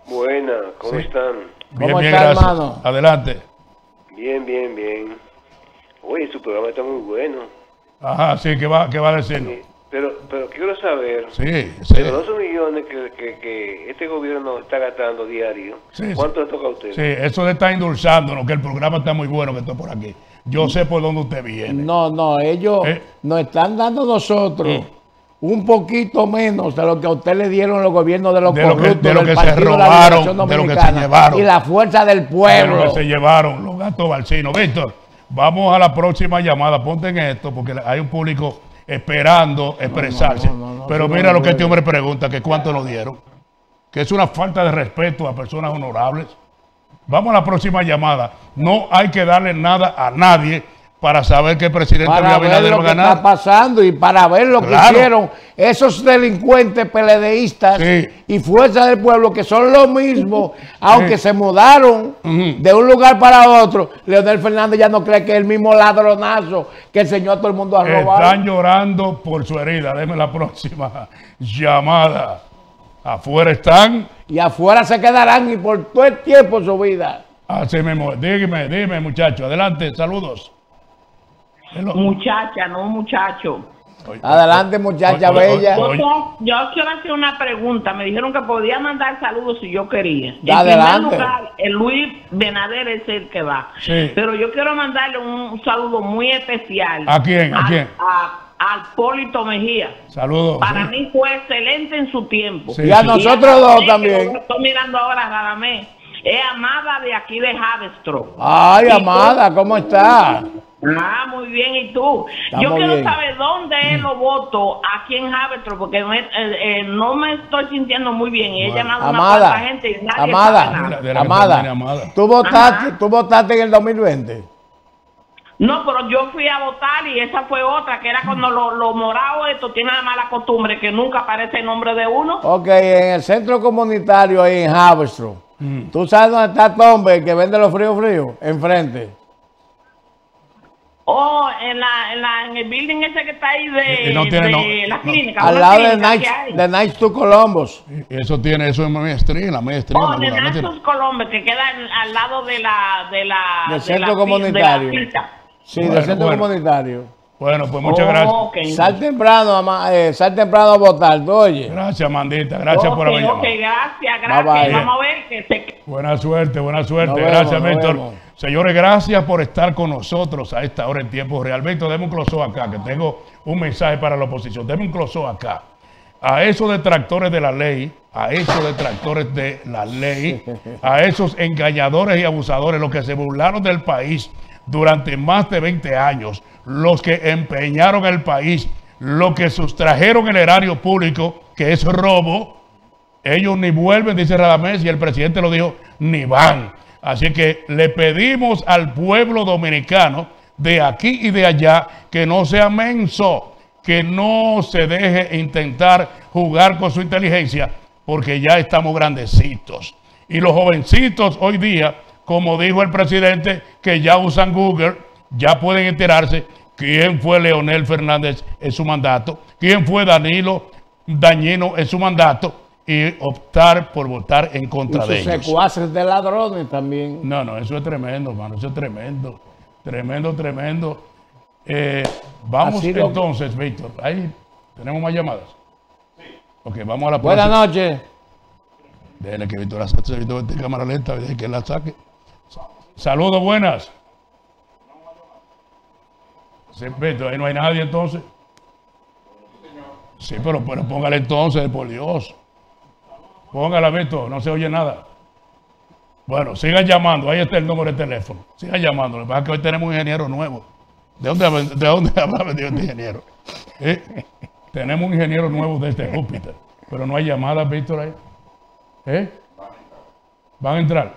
Buenas, ¿cómo Sí. están? Bien, ¿Cómo bien, está, gracias. hermano? Adelante. Bien, bien, bien. Oye, su programa está muy bueno. Ajá, sí, ¿qué va, qué va a decirnos? Sí, pero, pero quiero saber, Sí, de sí. los doce millones que, que, que este gobierno está gastando diario, Sí, ¿cuánto le toca a usted? Sí, eso de estar endulzándonos, que el programa está muy bueno, que está por aquí. Yo sé por dónde usted viene. No, no, ellos ¿Eh? nos están dando a nosotros un poquito menos de lo que a usted le dieron los gobiernos de los De lo que- corruptos de lo del que se Partido de la robaron, Liberación de lo que se Dominicana llevaron. y la fuerza del De pueblo. lo que se llevaron los gatos balsinos. Víctor, vamos a la próxima llamada. Ponte en esto, porque hay un público esperando expresarse. no, no, no, Pero sí, mira no, lo no que este puede. hombre pregunta, que cuánto nos dieron. Que es una falta de respeto a personas honorables. Vamos a la próxima llamada. No hay que darle nada a nadie para saber que el presidente Luis Para ver Abinader lo va a que está ganar. pasando y para ver lo que Claro. hicieron esos delincuentes peledeístas Sí. y fuerza del pueblo, que son lo mismo, aunque Sí. se mudaron de un lugar para otro. Leonel Fernández ya no cree que es el mismo ladronazo que enseñó a todo el mundo a robar. Están llorando por su herida. Deme la próxima llamada. Afuera están. Y afuera se quedarán y por todo el tiempo su vida. Así mismo. Dime, dime, muchacho. Adelante, saludos. Hello. Muchacha, no muchacho. Adelante, muchacha Oye, oye, bella. Yo, oye. tengo- yo quiero hacer una pregunta. Me dijeron que podía mandar saludos si yo quería. Ya, en primer adelante. lugar, el Luis Benader es el que va. Sí. Pero yo quiero mandarle un saludo muy especial. ¿A quién? ¿A al- quién? A, al Polito Mejía. Saludos. Para sí. mí fue excelente en su tiempo. Sí, Y a sí. nosotros a dos Radamés, también. que lo estoy mirando ahora, Radamés. Es Amada de aquí de Javestro. Ay, Y tú- amada, ¿cómo está? Ah, muy bien, ¿y tú? Estamos Yo quiero bien. saber dónde es los votos aquí en Javestro, porque me- eh, eh, no me estoy sintiendo muy bien. He Bueno. llamado a una Amada, cuanta gente y nadie sabe Amada, nada. De la que termine, Amada, Amada. ¿tú votaste, Ajá. tú votaste en el dos mil veinte? No, pero yo fui a votar y esa fue otra, que era cuando los lo morados estos tienen la mala costumbre que nunca aparece el nombre de uno. Ok, en el centro comunitario ahí en Haverstraw. Mm. ¿Tú sabes dónde está Tombe, el que vende los fríos fríos? Enfrente. Oh, en, la, en, la, en el building ese que está ahí de, Y no tiene de no- la no. clínica. Al una lado de clínica que Nights, hay. de Nights to Columbus. Eso tiene, eso es maestría, la maestría. Oh, la de la maestría. Naxos Colombia, que queda en- al lado de la... De la Del de centro la pi- comunitario. de la pista. Sí, Bueno, del centro bueno. comunitario. Bueno, pues muchas Oh, gracias. ok. Sal temprano, ama- eh, sal temprano a votar, ¿tú oye? Gracias, Mandita. Gracias por Ok, haber ok, llamado. gracias, gracias. Bye, bye. Vamos a ver que se... Buena suerte, buena suerte. Nos vemos, Gracias, nos Víctor. vemos. Señores, gracias por estar con nosotros a esta hora en tiempo real. Víctor, deme un close acá, que tengo un mensaje para la oposición. Deme un close acá. A esos detractores de la ley, a esos detractores de la ley, a esos engañadores y abusadores, los que se burlaron del país durante más de veinte años, los que empeñaron el país, los que sustrajeron el erario público, que es robo, ellos ni vuelven, dice Radamés, y el presidente lo dijo, ni van. Así que le pedimos al pueblo dominicano de aquí y de allá que no sea menso, que no se deje intentar jugar con su inteligencia, porque ya estamos grandecitos. Y los jovencitos hoy día, como dijo el presidente, que ya usan Google, ya pueden enterarse quién fue Leonel Fernández en su mandato, quién fue Danilo Dañino en su mandato, y optar por votar en Y contra de sus ellos. secuaces de ladrones también. No, no, eso es tremendo, hermano, eso es tremendo, tremendo, tremendo. Eh, vamos Así lo- entonces, Víctor, ahí tenemos más llamadas. Ok, vamos a la Buenas próxima. noches. Déjenle que Víctor la saque, Víctor esté en cámara lenta, deje que la saque. Saludos, buenas. Sí, Víctor, ahí no hay nadie entonces. Sí, pero, pero póngale entonces, por Dios. Póngala, Víctor, no se oye nada. Bueno, sigan llamando, ahí está el número de teléfono. Sigan llamando, lo que pasa es que hoy tenemos un ingeniero nuevo. ¿De dónde, ha- de dónde habrá venido este ingeniero? ¿Eh? Tenemos un ingeniero nuevo desde Júpiter, pero no hay llamadas, Víctor, ahí. ¿Eh? Van a entrar.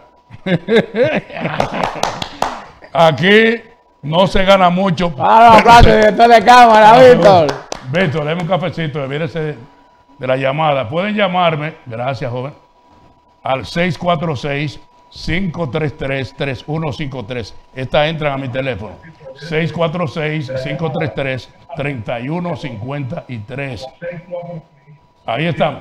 Aquí no se gana mucho. Ah, no, aplausos, director de cámara, Víctor. Víctor, deme un cafecito, debiérese de la llamada. Pueden llamarme, gracias, joven, al seis cuatro seis, cinco tres tres, tres uno cinco tres. Estas entran a mi teléfono. seis cuatro seis, cinco tres tres, tres uno cinco tres. Ahí estamos.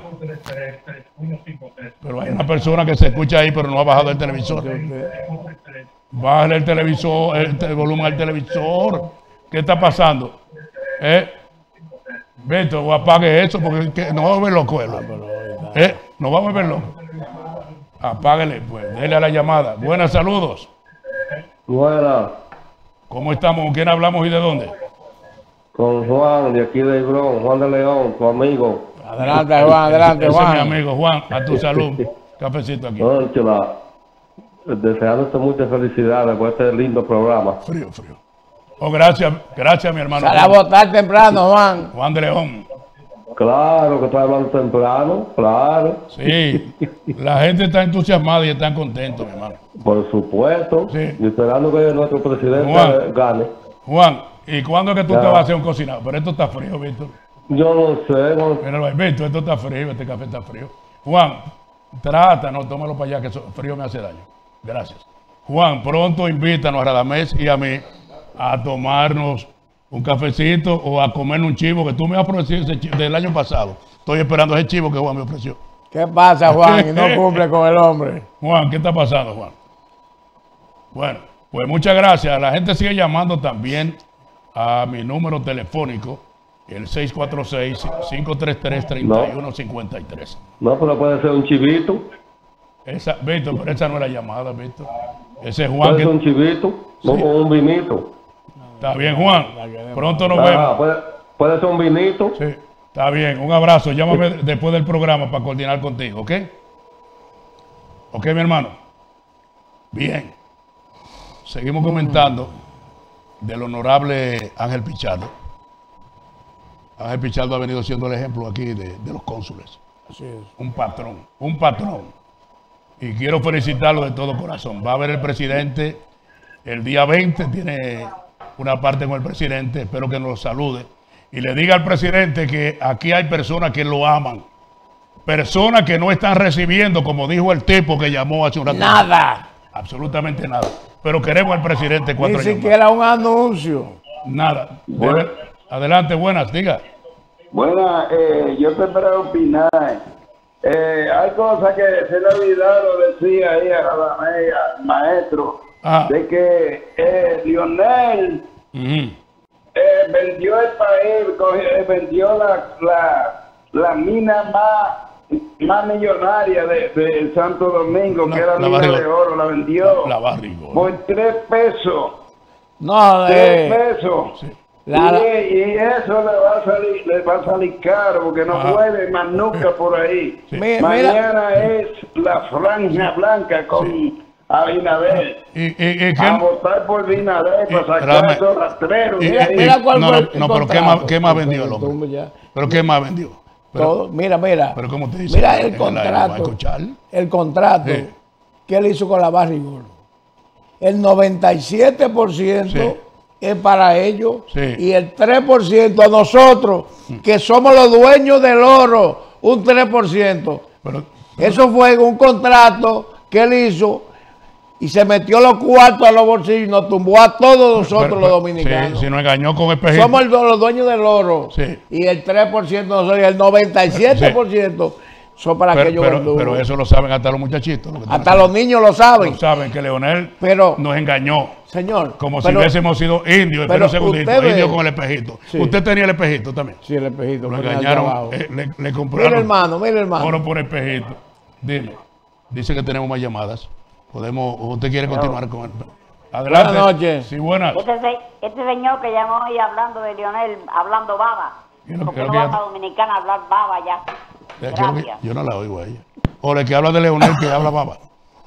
Pero hay una persona que se escucha ahí, pero no ha bajado el televisor. Bájale el televisor, el, el volumen al televisor. ¿Qué está pasando? ¿Eh? Beto, o apague eso porque que, no va a ver loco. ¿Eh? No va a ver loco. Apáguele, pues. Dele a la llamada. Buenas, saludos. Buenas. ¿Cómo estamos? ¿Con quién hablamos y de dónde? Con Juan, de aquí de Ibrón, Juan de León, tu amigo. Adelante, Juan, adelante, ese, Juan. Ese es mi amigo, Juan, a tu salud. Cafecito aquí. No, chula, deseándote muchas felicidades por este lindo programa. Frío, frío. Oh, gracias, gracias, mi hermano. Sale a votar temprano, Juan. Juan de León. Claro, que está hablando temprano, claro. Sí, la gente está entusiasmada y están contentos, mi hermano. Por supuesto. Sí. Y esperando que nuestro presidente Juan, gane. Juan, ¿y cuándo es que tú Ya. te vas a hacer un cocinado? Pero esto está frío, Víctor. Yo no sé. No... Pero, Víctor, esto está frío, este café está frío. Juan, trata, no, tómalo para allá, que eso, frío me hace daño. Gracias. Juan, pronto invítanos a Radamés y a mí a tomarnos un cafecito o a comer un chivo que tú me has ofrecido ese chivo del año pasado. Estoy esperando ese chivo que Juan me ofreció. ¿Qué pasa, Juan? Y no cumple con el hombre. Juan, ¿qué está pasando, Juan? Bueno, pues muchas gracias. La gente sigue llamando también a mi número telefónico, el seis cuatro seis, cinco tres tres, tres uno cinco tres. No, pero puede ser un chivito. Esa, Víctor, pero esa no es la llamada, Víctor. Ese es Juan. Puede Que... ser un chivito sí. o un vinito. Está bien, Juan. Pronto nos ah, vemos. Puede, puede ser un vinito. Sí, está bien. Un abrazo. Llámame después del programa para coordinar contigo, ¿ok? Ok, mi hermano. Bien. Seguimos comentando del honorable Ángel Pichardo. Ángel Pichardo ha venido siendo el ejemplo aquí de, de los cónsules. Así es. Un patrón, un patrón. Y quiero felicitarlo de todo corazón. Va a ver el presidente el día veinte, tiene una parte con el presidente, espero que nos salude. Y le diga al presidente que aquí hay personas que lo aman. Personas que no están recibiendo, como dijo el tipo que llamó hace un rato. Nada. Absolutamente nada. Pero queremos al presidente cuatro Ni años siquiera un anuncio. Nada. Bueno. Debe... Adelante, buenas, diga. Buenas, eh, yo te espero opinar. Eh, hay cosas que se le ha olvidado decir ahí a la, al maestro, ah. de que eh, Lionel uh-huh. eh, vendió el país, cogió, eh, vendió la, la, la mina más, más millonaria de, de Santo Domingo, no, que era la mina barrigo. de oro, la vendió la, la barrigo. por tres pesos. No, tres eh, pesos. Sí. La, y, y eso le va a salir, le va a salir caro porque no ah. puede más nunca por ahí. Sí. Mañana mira. es la franja blanca con sí. Abinader. Y, y, y a votar por Abinader para sacar rame, esos rastreros. Y, mira, mira cuál no, fue no, no, pero ¿qué más, ¿qué más vendió el hombre? ¿Pero qué más vendió? Pero, Todo, mira, mira. Pero ¿cómo te dice? Mira el contrato. El contrato sí. que él hizo con la Barrigol. El noventa y siete por ciento sí. es para ellos sí. y el tres por ciento a nosotros, que somos los dueños del oro, un tres por ciento. Pero, pero, Eso fue un contrato que él hizo y se metió los cuartos a los bolsillos y nos tumbó a todos nosotros pero, pero, los dominicanos. Sí, si nos engañó con el pejito. Somos el, los dueños del oro sí. y el tres por ciento nosotros, y el noventa y siete por ciento sí. son para pero, aquellos pero, verdugos. pero eso lo saben hasta los muchachitos. Lo hasta los niños lo saben. Lo saben que Leonel pero, nos engañó. Señor. Como pero, si hubiésemos sido indios. Espera un segundito. Indios con el espejito. Sí. ¿Usted tenía el espejito también? Sí, el espejito. Lo engañaron. Eh, le, le compraron. Mira, hermano, mira, hermano. Oro por espejito. Dime. Dice que tenemos más llamadas. Podemos. ¿Usted quiere continuar no. con él? Adelante. Buenas noches. Sí, buenas. Este, este señor que llamó hoy hablando de Lionel, hablando baba. Porque no va a Dominicana a hablar baba ya. Gracias. Yo no la oigo a ella. O el que habla de Leonel que habla baba.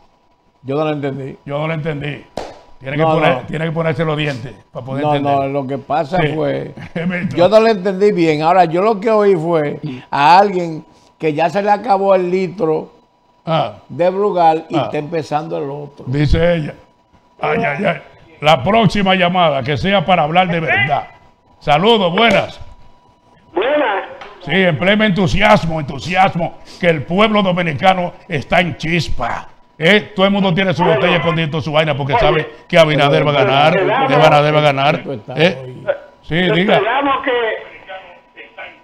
Yo no lo entendí. Yo no lo entendí. Tiene, no, que, poner, no. tiene que ponerse los dientes para poder no, entender. No, lo que pasa sí. fue... yo no lo entendí bien. Ahora, yo lo que oí fue a alguien que ya se le acabó el litro ah. de Brugal y ah. está empezando el otro. Dice ella. Ay, ay, ay. La próxima llamada, que sea para hablar de verdad. Saludos, buenas. Buenas. Sí, en pleno entusiasmo, entusiasmo, que el pueblo dominicano está en chispa. ¿Eh? Todo el mundo tiene su botella escondida, su vaina, porque sabe que Abinader va a ganar, que Abinader va a ganar. ¿Eh? Sí, diga. Esperamos que,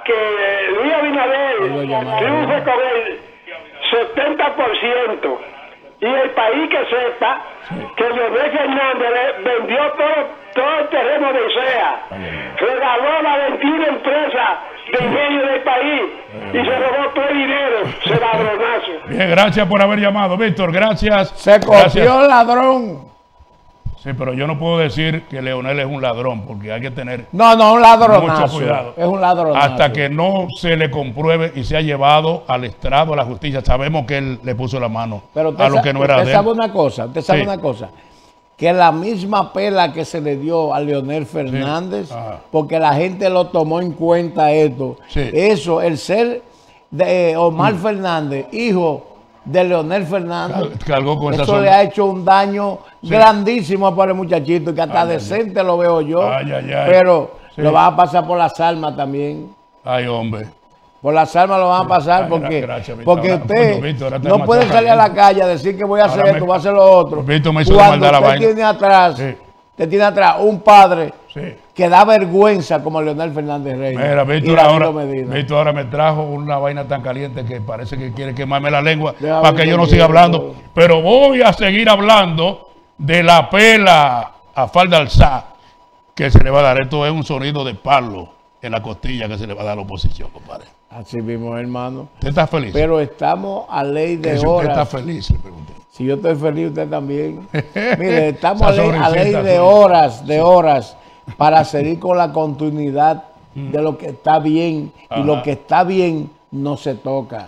que Luis Abinader triunfe con el setenta por ciento y el país que sepa que Leonel Fernández vendió todo, todo el terreno de ICEA, regaló las veintiuna empresas de ingenio del país y se robó todo el dinero, se ladronazo. Bien, gracias por haber llamado, Víctor, gracias. Se copió el ladrón. Sí, pero yo no puedo decir que Leonel es un ladrón, porque hay que tener no, no, un ladronazo, mucho cuidado. Es un ladronazo. Hasta que no se le compruebe y se ha llevado al estrado, a la justicia. Sabemos que él le puso la mano pero a lo que no era de él. Usted sabe una cosa, usted sabe sí. una cosa, que la misma pela que se le dio a Leonel Fernández, sí. porque la gente lo tomó en cuenta esto, sí. eso, el ser de Omar mm. Fernández, hijo de Leonel Fernández, Cargó con eso esa le ha hecho un daño sí. grandísimo para el muchachito, que hasta ay, decente ay, lo veo yo, ay, ay, ay. pero sí. lo van a pasar por las armas también. Ay, hombre. Por las armas lo van a pasar, porque, gracias, porque usted Víctor, no puede salir a la calle a decir que voy a hacer esto, voy a hacer lo otro. Víctor me hizo Cuando usted la tiene atrás, sí. usted tiene atrás un padre sí. que da vergüenza como Leonel Fernández Reyes. Mira, Víctor ahora, Víctor ahora me trajo una vaina tan caliente que parece que quiere quemarme la lengua Deja para que yo no siga hablando. Pero voy a seguir hablando de la pela a falda alzada que se le va a dar. Esto es un sonido de palo en la costilla que se le va a dar a la oposición, compadre. Así mismo, hermano. ¿Usted está feliz? Pero estamos a ley de si horas. ¿Usted está feliz? Le pregunté. Si yo estoy feliz, usted también. Mire, estamos a ley, a ley de horas, de horas, para seguir con la continuidad de lo que está bien. Ajá. Y lo que está bien no se toca.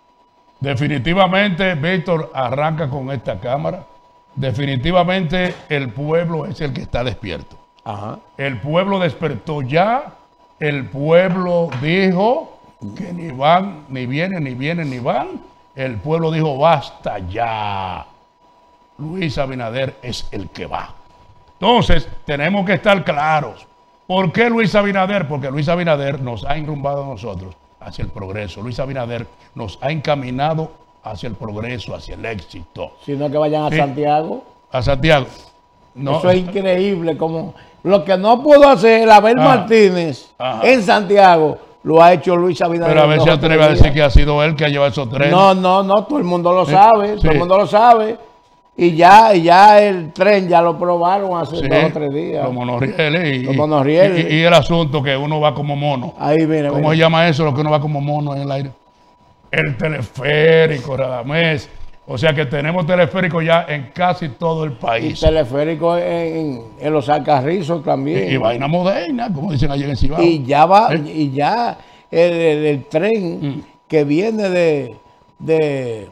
Definitivamente, Víctor, arranca con esta cámara. Definitivamente el pueblo es el que está despierto. Ajá. El pueblo despertó ya. El pueblo dijo que ni van, ni vienen, ni vienen, ni van. El pueblo dijo, basta ya. Luis Abinader es el que va. Entonces, tenemos que estar claros. ¿Por qué Luis Abinader? Porque Luis Abinader nos ha enrumbado a nosotros hacia el progreso. Luis Abinader nos ha encaminado hacia el progreso, hacia el éxito. Sino que vayan a sí, Santiago. A Santiago. No, Eso es increíble. Como lo que no pudo hacer Abel ajá, Martínez ajá. en Santiago, lo ha hecho Luis Abinader. Pero a ver si atreve a decir que ha sido él que ha llevado esos trenes. No, no, no, todo el mundo lo sí, sabe, sí. todo el mundo lo sabe. Y ya, y ya el tren ya lo probaron hace sí, dos o tres días. Los monorrieles. Y, los monorrieles. Y, y, y el asunto que uno va como mono. Ahí viene. ¿Cómo mire. se llama eso? Lo que uno va como mono en el aire. El teleférico, Radamés. O sea que tenemos teleférico ya en casi todo el país. Y teleférico en, en los Alcarrizos también. Y, y vaina moderna, como dicen allá en el Cibao. Y ya va, ¿eh? y ya el, el, el tren mm. que viene de, de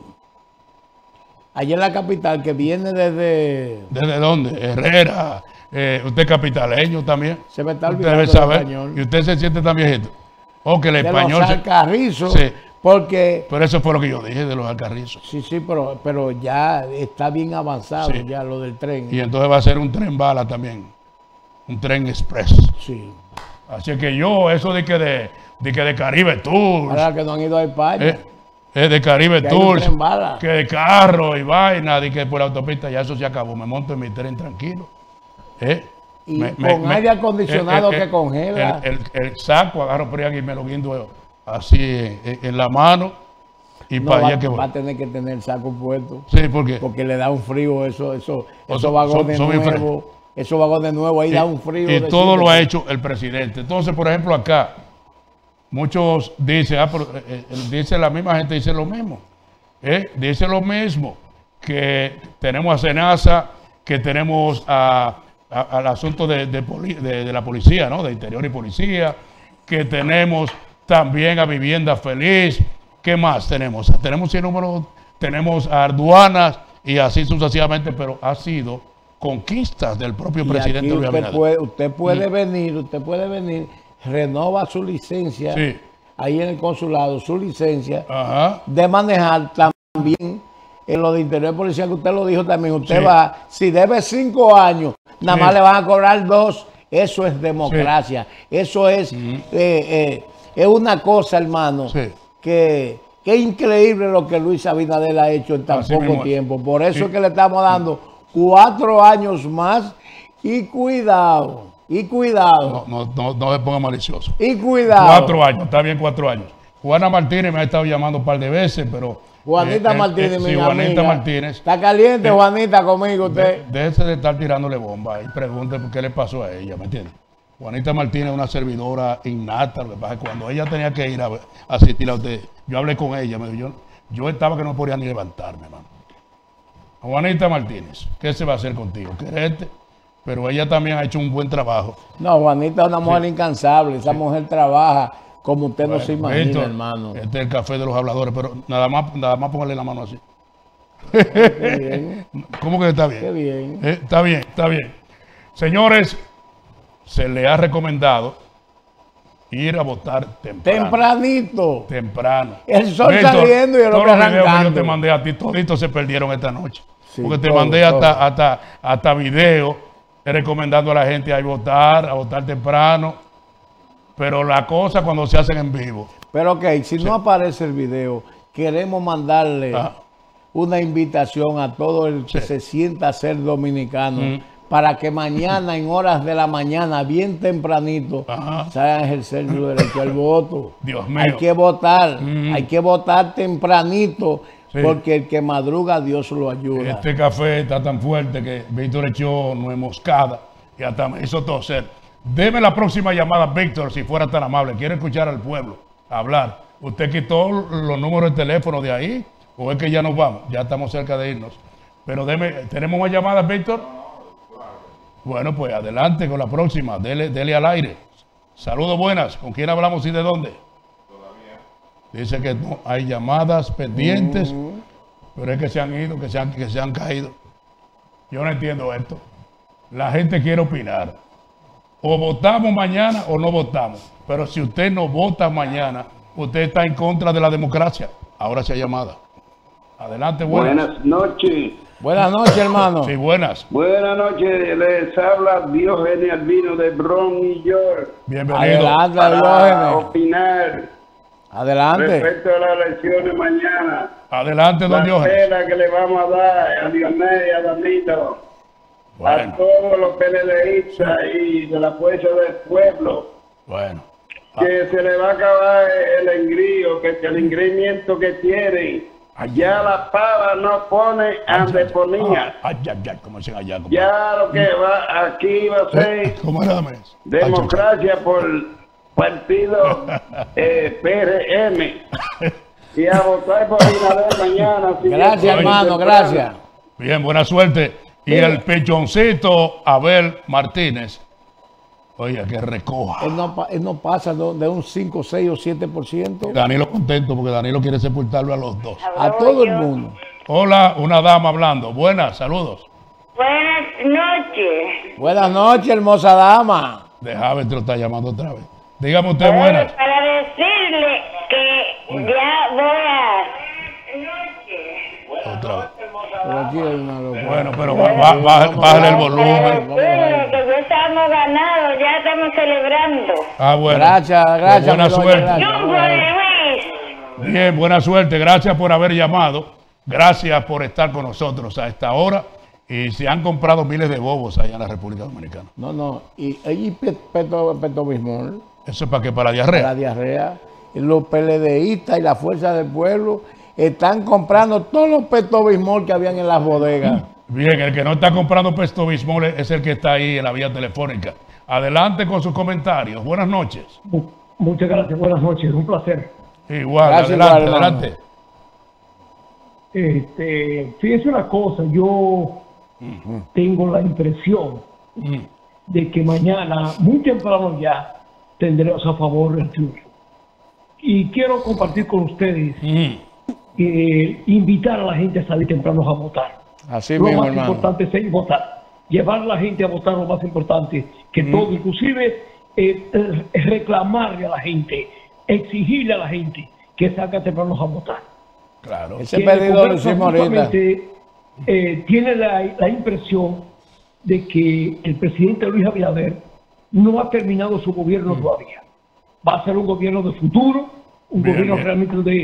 allá en la capital, que viene desde... ¿Desde dónde? Herrera. Eh, usted es capitaleño también. Se me está usted olvidando debe saber. el español. Y usted se siente tan viejito. O que el de español... Los Alcarrizos. Sí. Porque... Pero eso fue lo que yo dije de los Alcarrizos. Sí, sí, pero, pero ya está bien avanzado sí. ya lo del tren. Y entonces va a ser un tren bala también. Un tren express. Sí. Así que yo, eso de que de, de, que de Caribe Tours. Ahora que no han ido a España. Eh, es de Caribe que Tours. Que de carro y vaina, de que por la autopista ya eso se acabó. Me monto en mi tren tranquilo. Eh, y me, con me, aire acondicionado eh, eh, que congela. El, el, el saco, agarro friaga y me lo guindo así en, en la mano y no, para va, allá que va a tener que tener el saco puesto. Sí, ¿por qué? Porque le da un frío eso, eso, o esos son, vagones son, son nuevos, esos vagones nuevos ahí y, da un frío. Y todo lo ha hecho el presidente. Entonces, por ejemplo, acá muchos dicen, ah, pero, eh, dice la misma gente dice lo mismo, ¿eh? dice lo mismo que tenemos a Senasa, que tenemos a, a, al asunto de, de, poli, de, de la policía, ¿no? De interior y policía, que tenemos también a Vivienda Feliz. ¿Qué más tenemos? Tenemos cien números, tenemos a aduanas y así sucesivamente, pero ha sido conquistas del propio y presidente Luis usted Abinader. puede, usted puede mm. venir, usted puede venir, renova su licencia sí. ahí en el consulado, su licencia Ajá. de manejar también en lo de interior policial, que usted lo dijo también. Usted sí. va, si debe cinco años, nada sí. más le van a cobrar dos. Eso es democracia. Sí. Eso es, mm. eh, eh, es una cosa, hermano, sí. que, que es increíble lo que Luis Abinader ha hecho en tan Así poco mismo. tiempo. Por eso sí. es que le estamos dando cuatro años más y cuidado. Y cuidado. No, no, no, no se ponga malicioso. Y cuidado. Cuatro años, está bien, cuatro años. Juana Martínez me ha estado llamando un par de veces, pero... Juanita eh, Martínez, eh, mi sí, Juanita Martínez. Está caliente, eh, Juanita, conmigo usted. De, déjese de estar tirándole bomba y pregunte por qué le pasó a ella, ¿me entiende? Juanita Martínez es una servidora innata, lo que pasa es que cuando ella tenía que ir a, a asistir a usted, yo hablé con ella, me dijo, yo, yo estaba que no podía ni levantarme, hermano. Juanita Martínez, ¿qué se va a hacer contigo? Quererte, pero ella también ha hecho un buen trabajo. No, Juanita es una mujer sí. incansable, esa sí. mujer trabaja como usted bueno, no se imagina, esto, hermano. Este es el café de los habladores, pero nada más, nada más póngale la mano así. Qué bien. ¿Cómo que está bien? Qué bien. Eh, está bien, está bien. Señores, se le ha recomendado ir a votar temprano. Tempranito. Temprano. El sol Víctor, saliendo y el hombre arrancando. Todos los videos que yo te mandé a ti, toditos se perdieron esta noche. Sí, porque te todo, mandé todo. hasta, hasta, hasta video recomendando a la gente a ir a votar, a votar temprano. Pero la cosa cuando se hacen en vivo. Pero ok, si sí. no aparece el video, queremos mandarle ah. una invitación a todo el que sí. se sienta ser dominicano mm. para que mañana en horas de la mañana, bien tempranito, salgan a ejercer su derecho al voto. Dios mío. Hay que votar, mm. hay que votar tempranito, sí. porque el que madruga Dios lo ayuda. Este café está tan fuerte que Víctor echó nuez moscada y hasta me hizo toser. Deme la próxima llamada, Víctor, si fuera tan amable. Quiere escuchar al pueblo hablar. ¿Usted quitó los números de teléfono de ahí? ¿O es que ya nos vamos? Ya estamos cerca de irnos. Pero deme, ¿tenemos más llamadas, Víctor? Bueno, pues adelante con la próxima. Dele, dele al aire. Saludos, buenas. ¿Con quién hablamos y de dónde? Todavía. Dice que no hay llamadas pendientes, uh-huh. pero es que se han ido, que se han, que se han caído. Yo no entiendo esto. La gente quiere opinar. O votamos mañana o no votamos. Pero si usted no vota mañana, usted está en contra de la democracia. Ahora se ha llamada. Adelante, buenas. Buenas noches. Buenas noches, hermano. Sí, buenas. Buenas noches. Les habla Diógenes Albino de Bronx, New York. Bienvenido. Adelante, para Diógenes. opinar. Adelante. Respecto a las elecciones mañana. Adelante, don Diógenes. La que le vamos a dar a Diomedes y a Danilo. Bueno. A todos los PLDistas y de la fuerza del pueblo. Bueno. Ah. Que se le va a acabar el engrío, que, que el engreimiento que tienen. Ay, ya ay, la pava no pone donde ponía. Ay, ay, ay, como dicen allá. Como ya lo que va aquí va a ser ¿Cómo era, mes? democracia ay, por partido eh, P R M. Y a votar por Abinader mañana. Gracias, hermano, gracias. Bien, buena suerte. Y Mira. el pechoncito Abel Martínez, oye, que recoja. Él no, él no pasa de un cinco, seis o siete por ciento. Danilo contento porque Danilo quiere sepultarlo a los dos. A todo el mundo. Hola, una dama hablando. Buenas, saludos. Buenas noches. Buenas noches, hermosa dama. Deja ver, te lo está llamando otra vez. Dígame usted, buenas. Para decirle que bueno. ya voy a... Otra vez. Pero aquí hay una locura. Bueno, pero bájale el volumen. Que ya estamos ganados, ya estamos celebrando. Ah, bueno. Gracias, gracias. Buena suerte. Gracias. Bien, buena suerte. Gracias por haber llamado. Gracias por estar con nosotros a esta hora. Y se han comprado miles de bobos allá en la República Dominicana. No, no. Y, y peto, peto bismol. ¿Eso es para qué? ¿Para la diarrea? Para la diarrea. Los PLDistas y la Fuerza del Pueblo están comprando todos los Pepto-Bismol que habían en las bodegas. Bien, el que no está comprando Pepto-Bismol es el que está ahí en la vía telefónica. Adelante con sus comentarios. Buenas noches. Muchas gracias, buenas noches, un placer. Igual, gracias, adelante, igual, adelante. Este, fíjese una cosa, yo uh-huh. tengo la impresión uh-huh. de que mañana, muy temprano ya, tendremos a favor el triunfo. Y quiero compartir con ustedes uh-huh. Eh, invitar a la gente a salir temprano a votar. Así lo mismo, más hermano. importante es votar. Llevar a la gente a votar lo más importante que mm. todo, inclusive eh, eh, reclamarle a la gente, exigirle a la gente que salga temprano a votar. Claro. Ese pedido lo hicimos ahorita. Eh, tiene la, la impresión de que el presidente Luis Abinader no ha terminado su gobierno mm. todavía. Va a ser un gobierno de futuro, un bien, gobierno bien. realmente de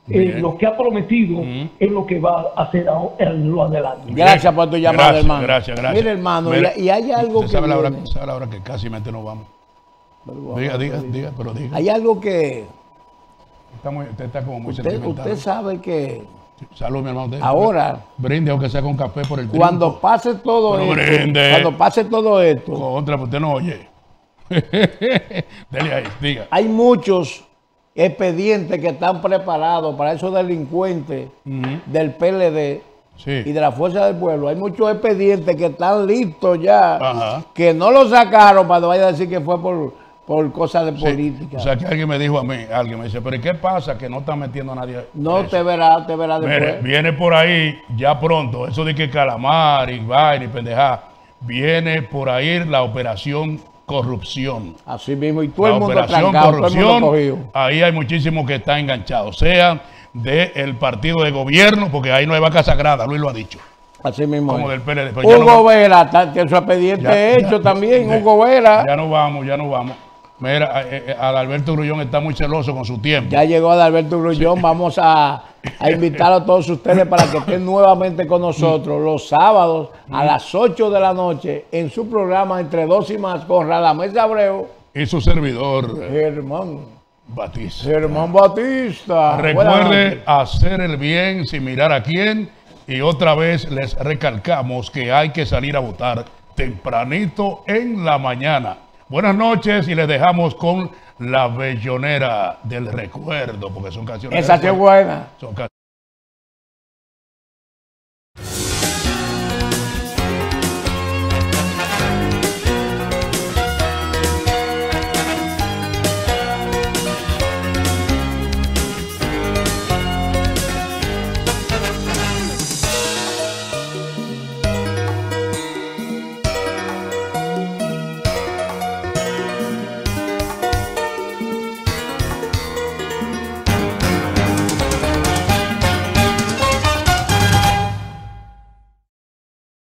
eh, lo que ha prometido uh-huh. es lo que va a hacer en lo adelante. Gracias por tu llamada, gracias, hermano. Gracias, gracias. Mire, hermano, Mira, y, y hay algo que... Sabe la, hora, sabe la hora que casi mente nos vamos. Pero, diga, diga, diga, diga, pero diga. Hay algo que... Está muy, usted está como muy usted, sentimental. Usted sabe que... Salud, mi hermano. Ahora... Brinde, aunque sea con café por el Cuando triunfo. pase todo pero esto... Brinde. Cuando pase todo esto... Contra, pues usted no oye. Dele ahí, diga. Hay muchos expedientes que están preparados para esos delincuentes uh-huh. del P L D sí. y de la Fuerza del Pueblo. Hay muchos expedientes que están listos ya, Ajá. que no los sacaron para no vaya a decir que fue por, por cosas de sí. política. O sea, que alguien me dijo a mí, alguien me dice, pero ¿y qué pasa que no están metiendo a nadie? No, te verá, te verá después. Mire, viene por ahí ya pronto, eso de que calamar y vaina y pendejá, viene por ahí la operación corrupción. Así mismo, y todo la el mundo operación trancado, corrupción, todo el mundo cogido. Ahí hay muchísimos que están enganchados, sean del partido de gobierno, porque ahí no hay vaca sagrada, Luis lo ha dicho. Así mismo. Como del P L D. Hugo no, Vera, que su expediente ya, hecho ya, también, ya, Hugo Vera. Ya no vamos, ya no vamos. Mira, eh, Adalberto Grullón está muy celoso con su tiempo. Ya llegó Adalberto Grullón, sí. Vamos a, a invitar a todos ustedes para que estén nuevamente con nosotros los sábados a las ocho de la noche en su programa Entre Dos y Más con Radamés Abreu. Y su servidor, Germán Batista. Germán Batista. Recuerde hacer el bien sin mirar a quién. Y otra vez les recalcamos que hay que salir a votar tempranito en la mañana. Buenas noches y les dejamos con La Bellonera del Recuerdo, porque son canciones. Esa sí es buena. Son canciones.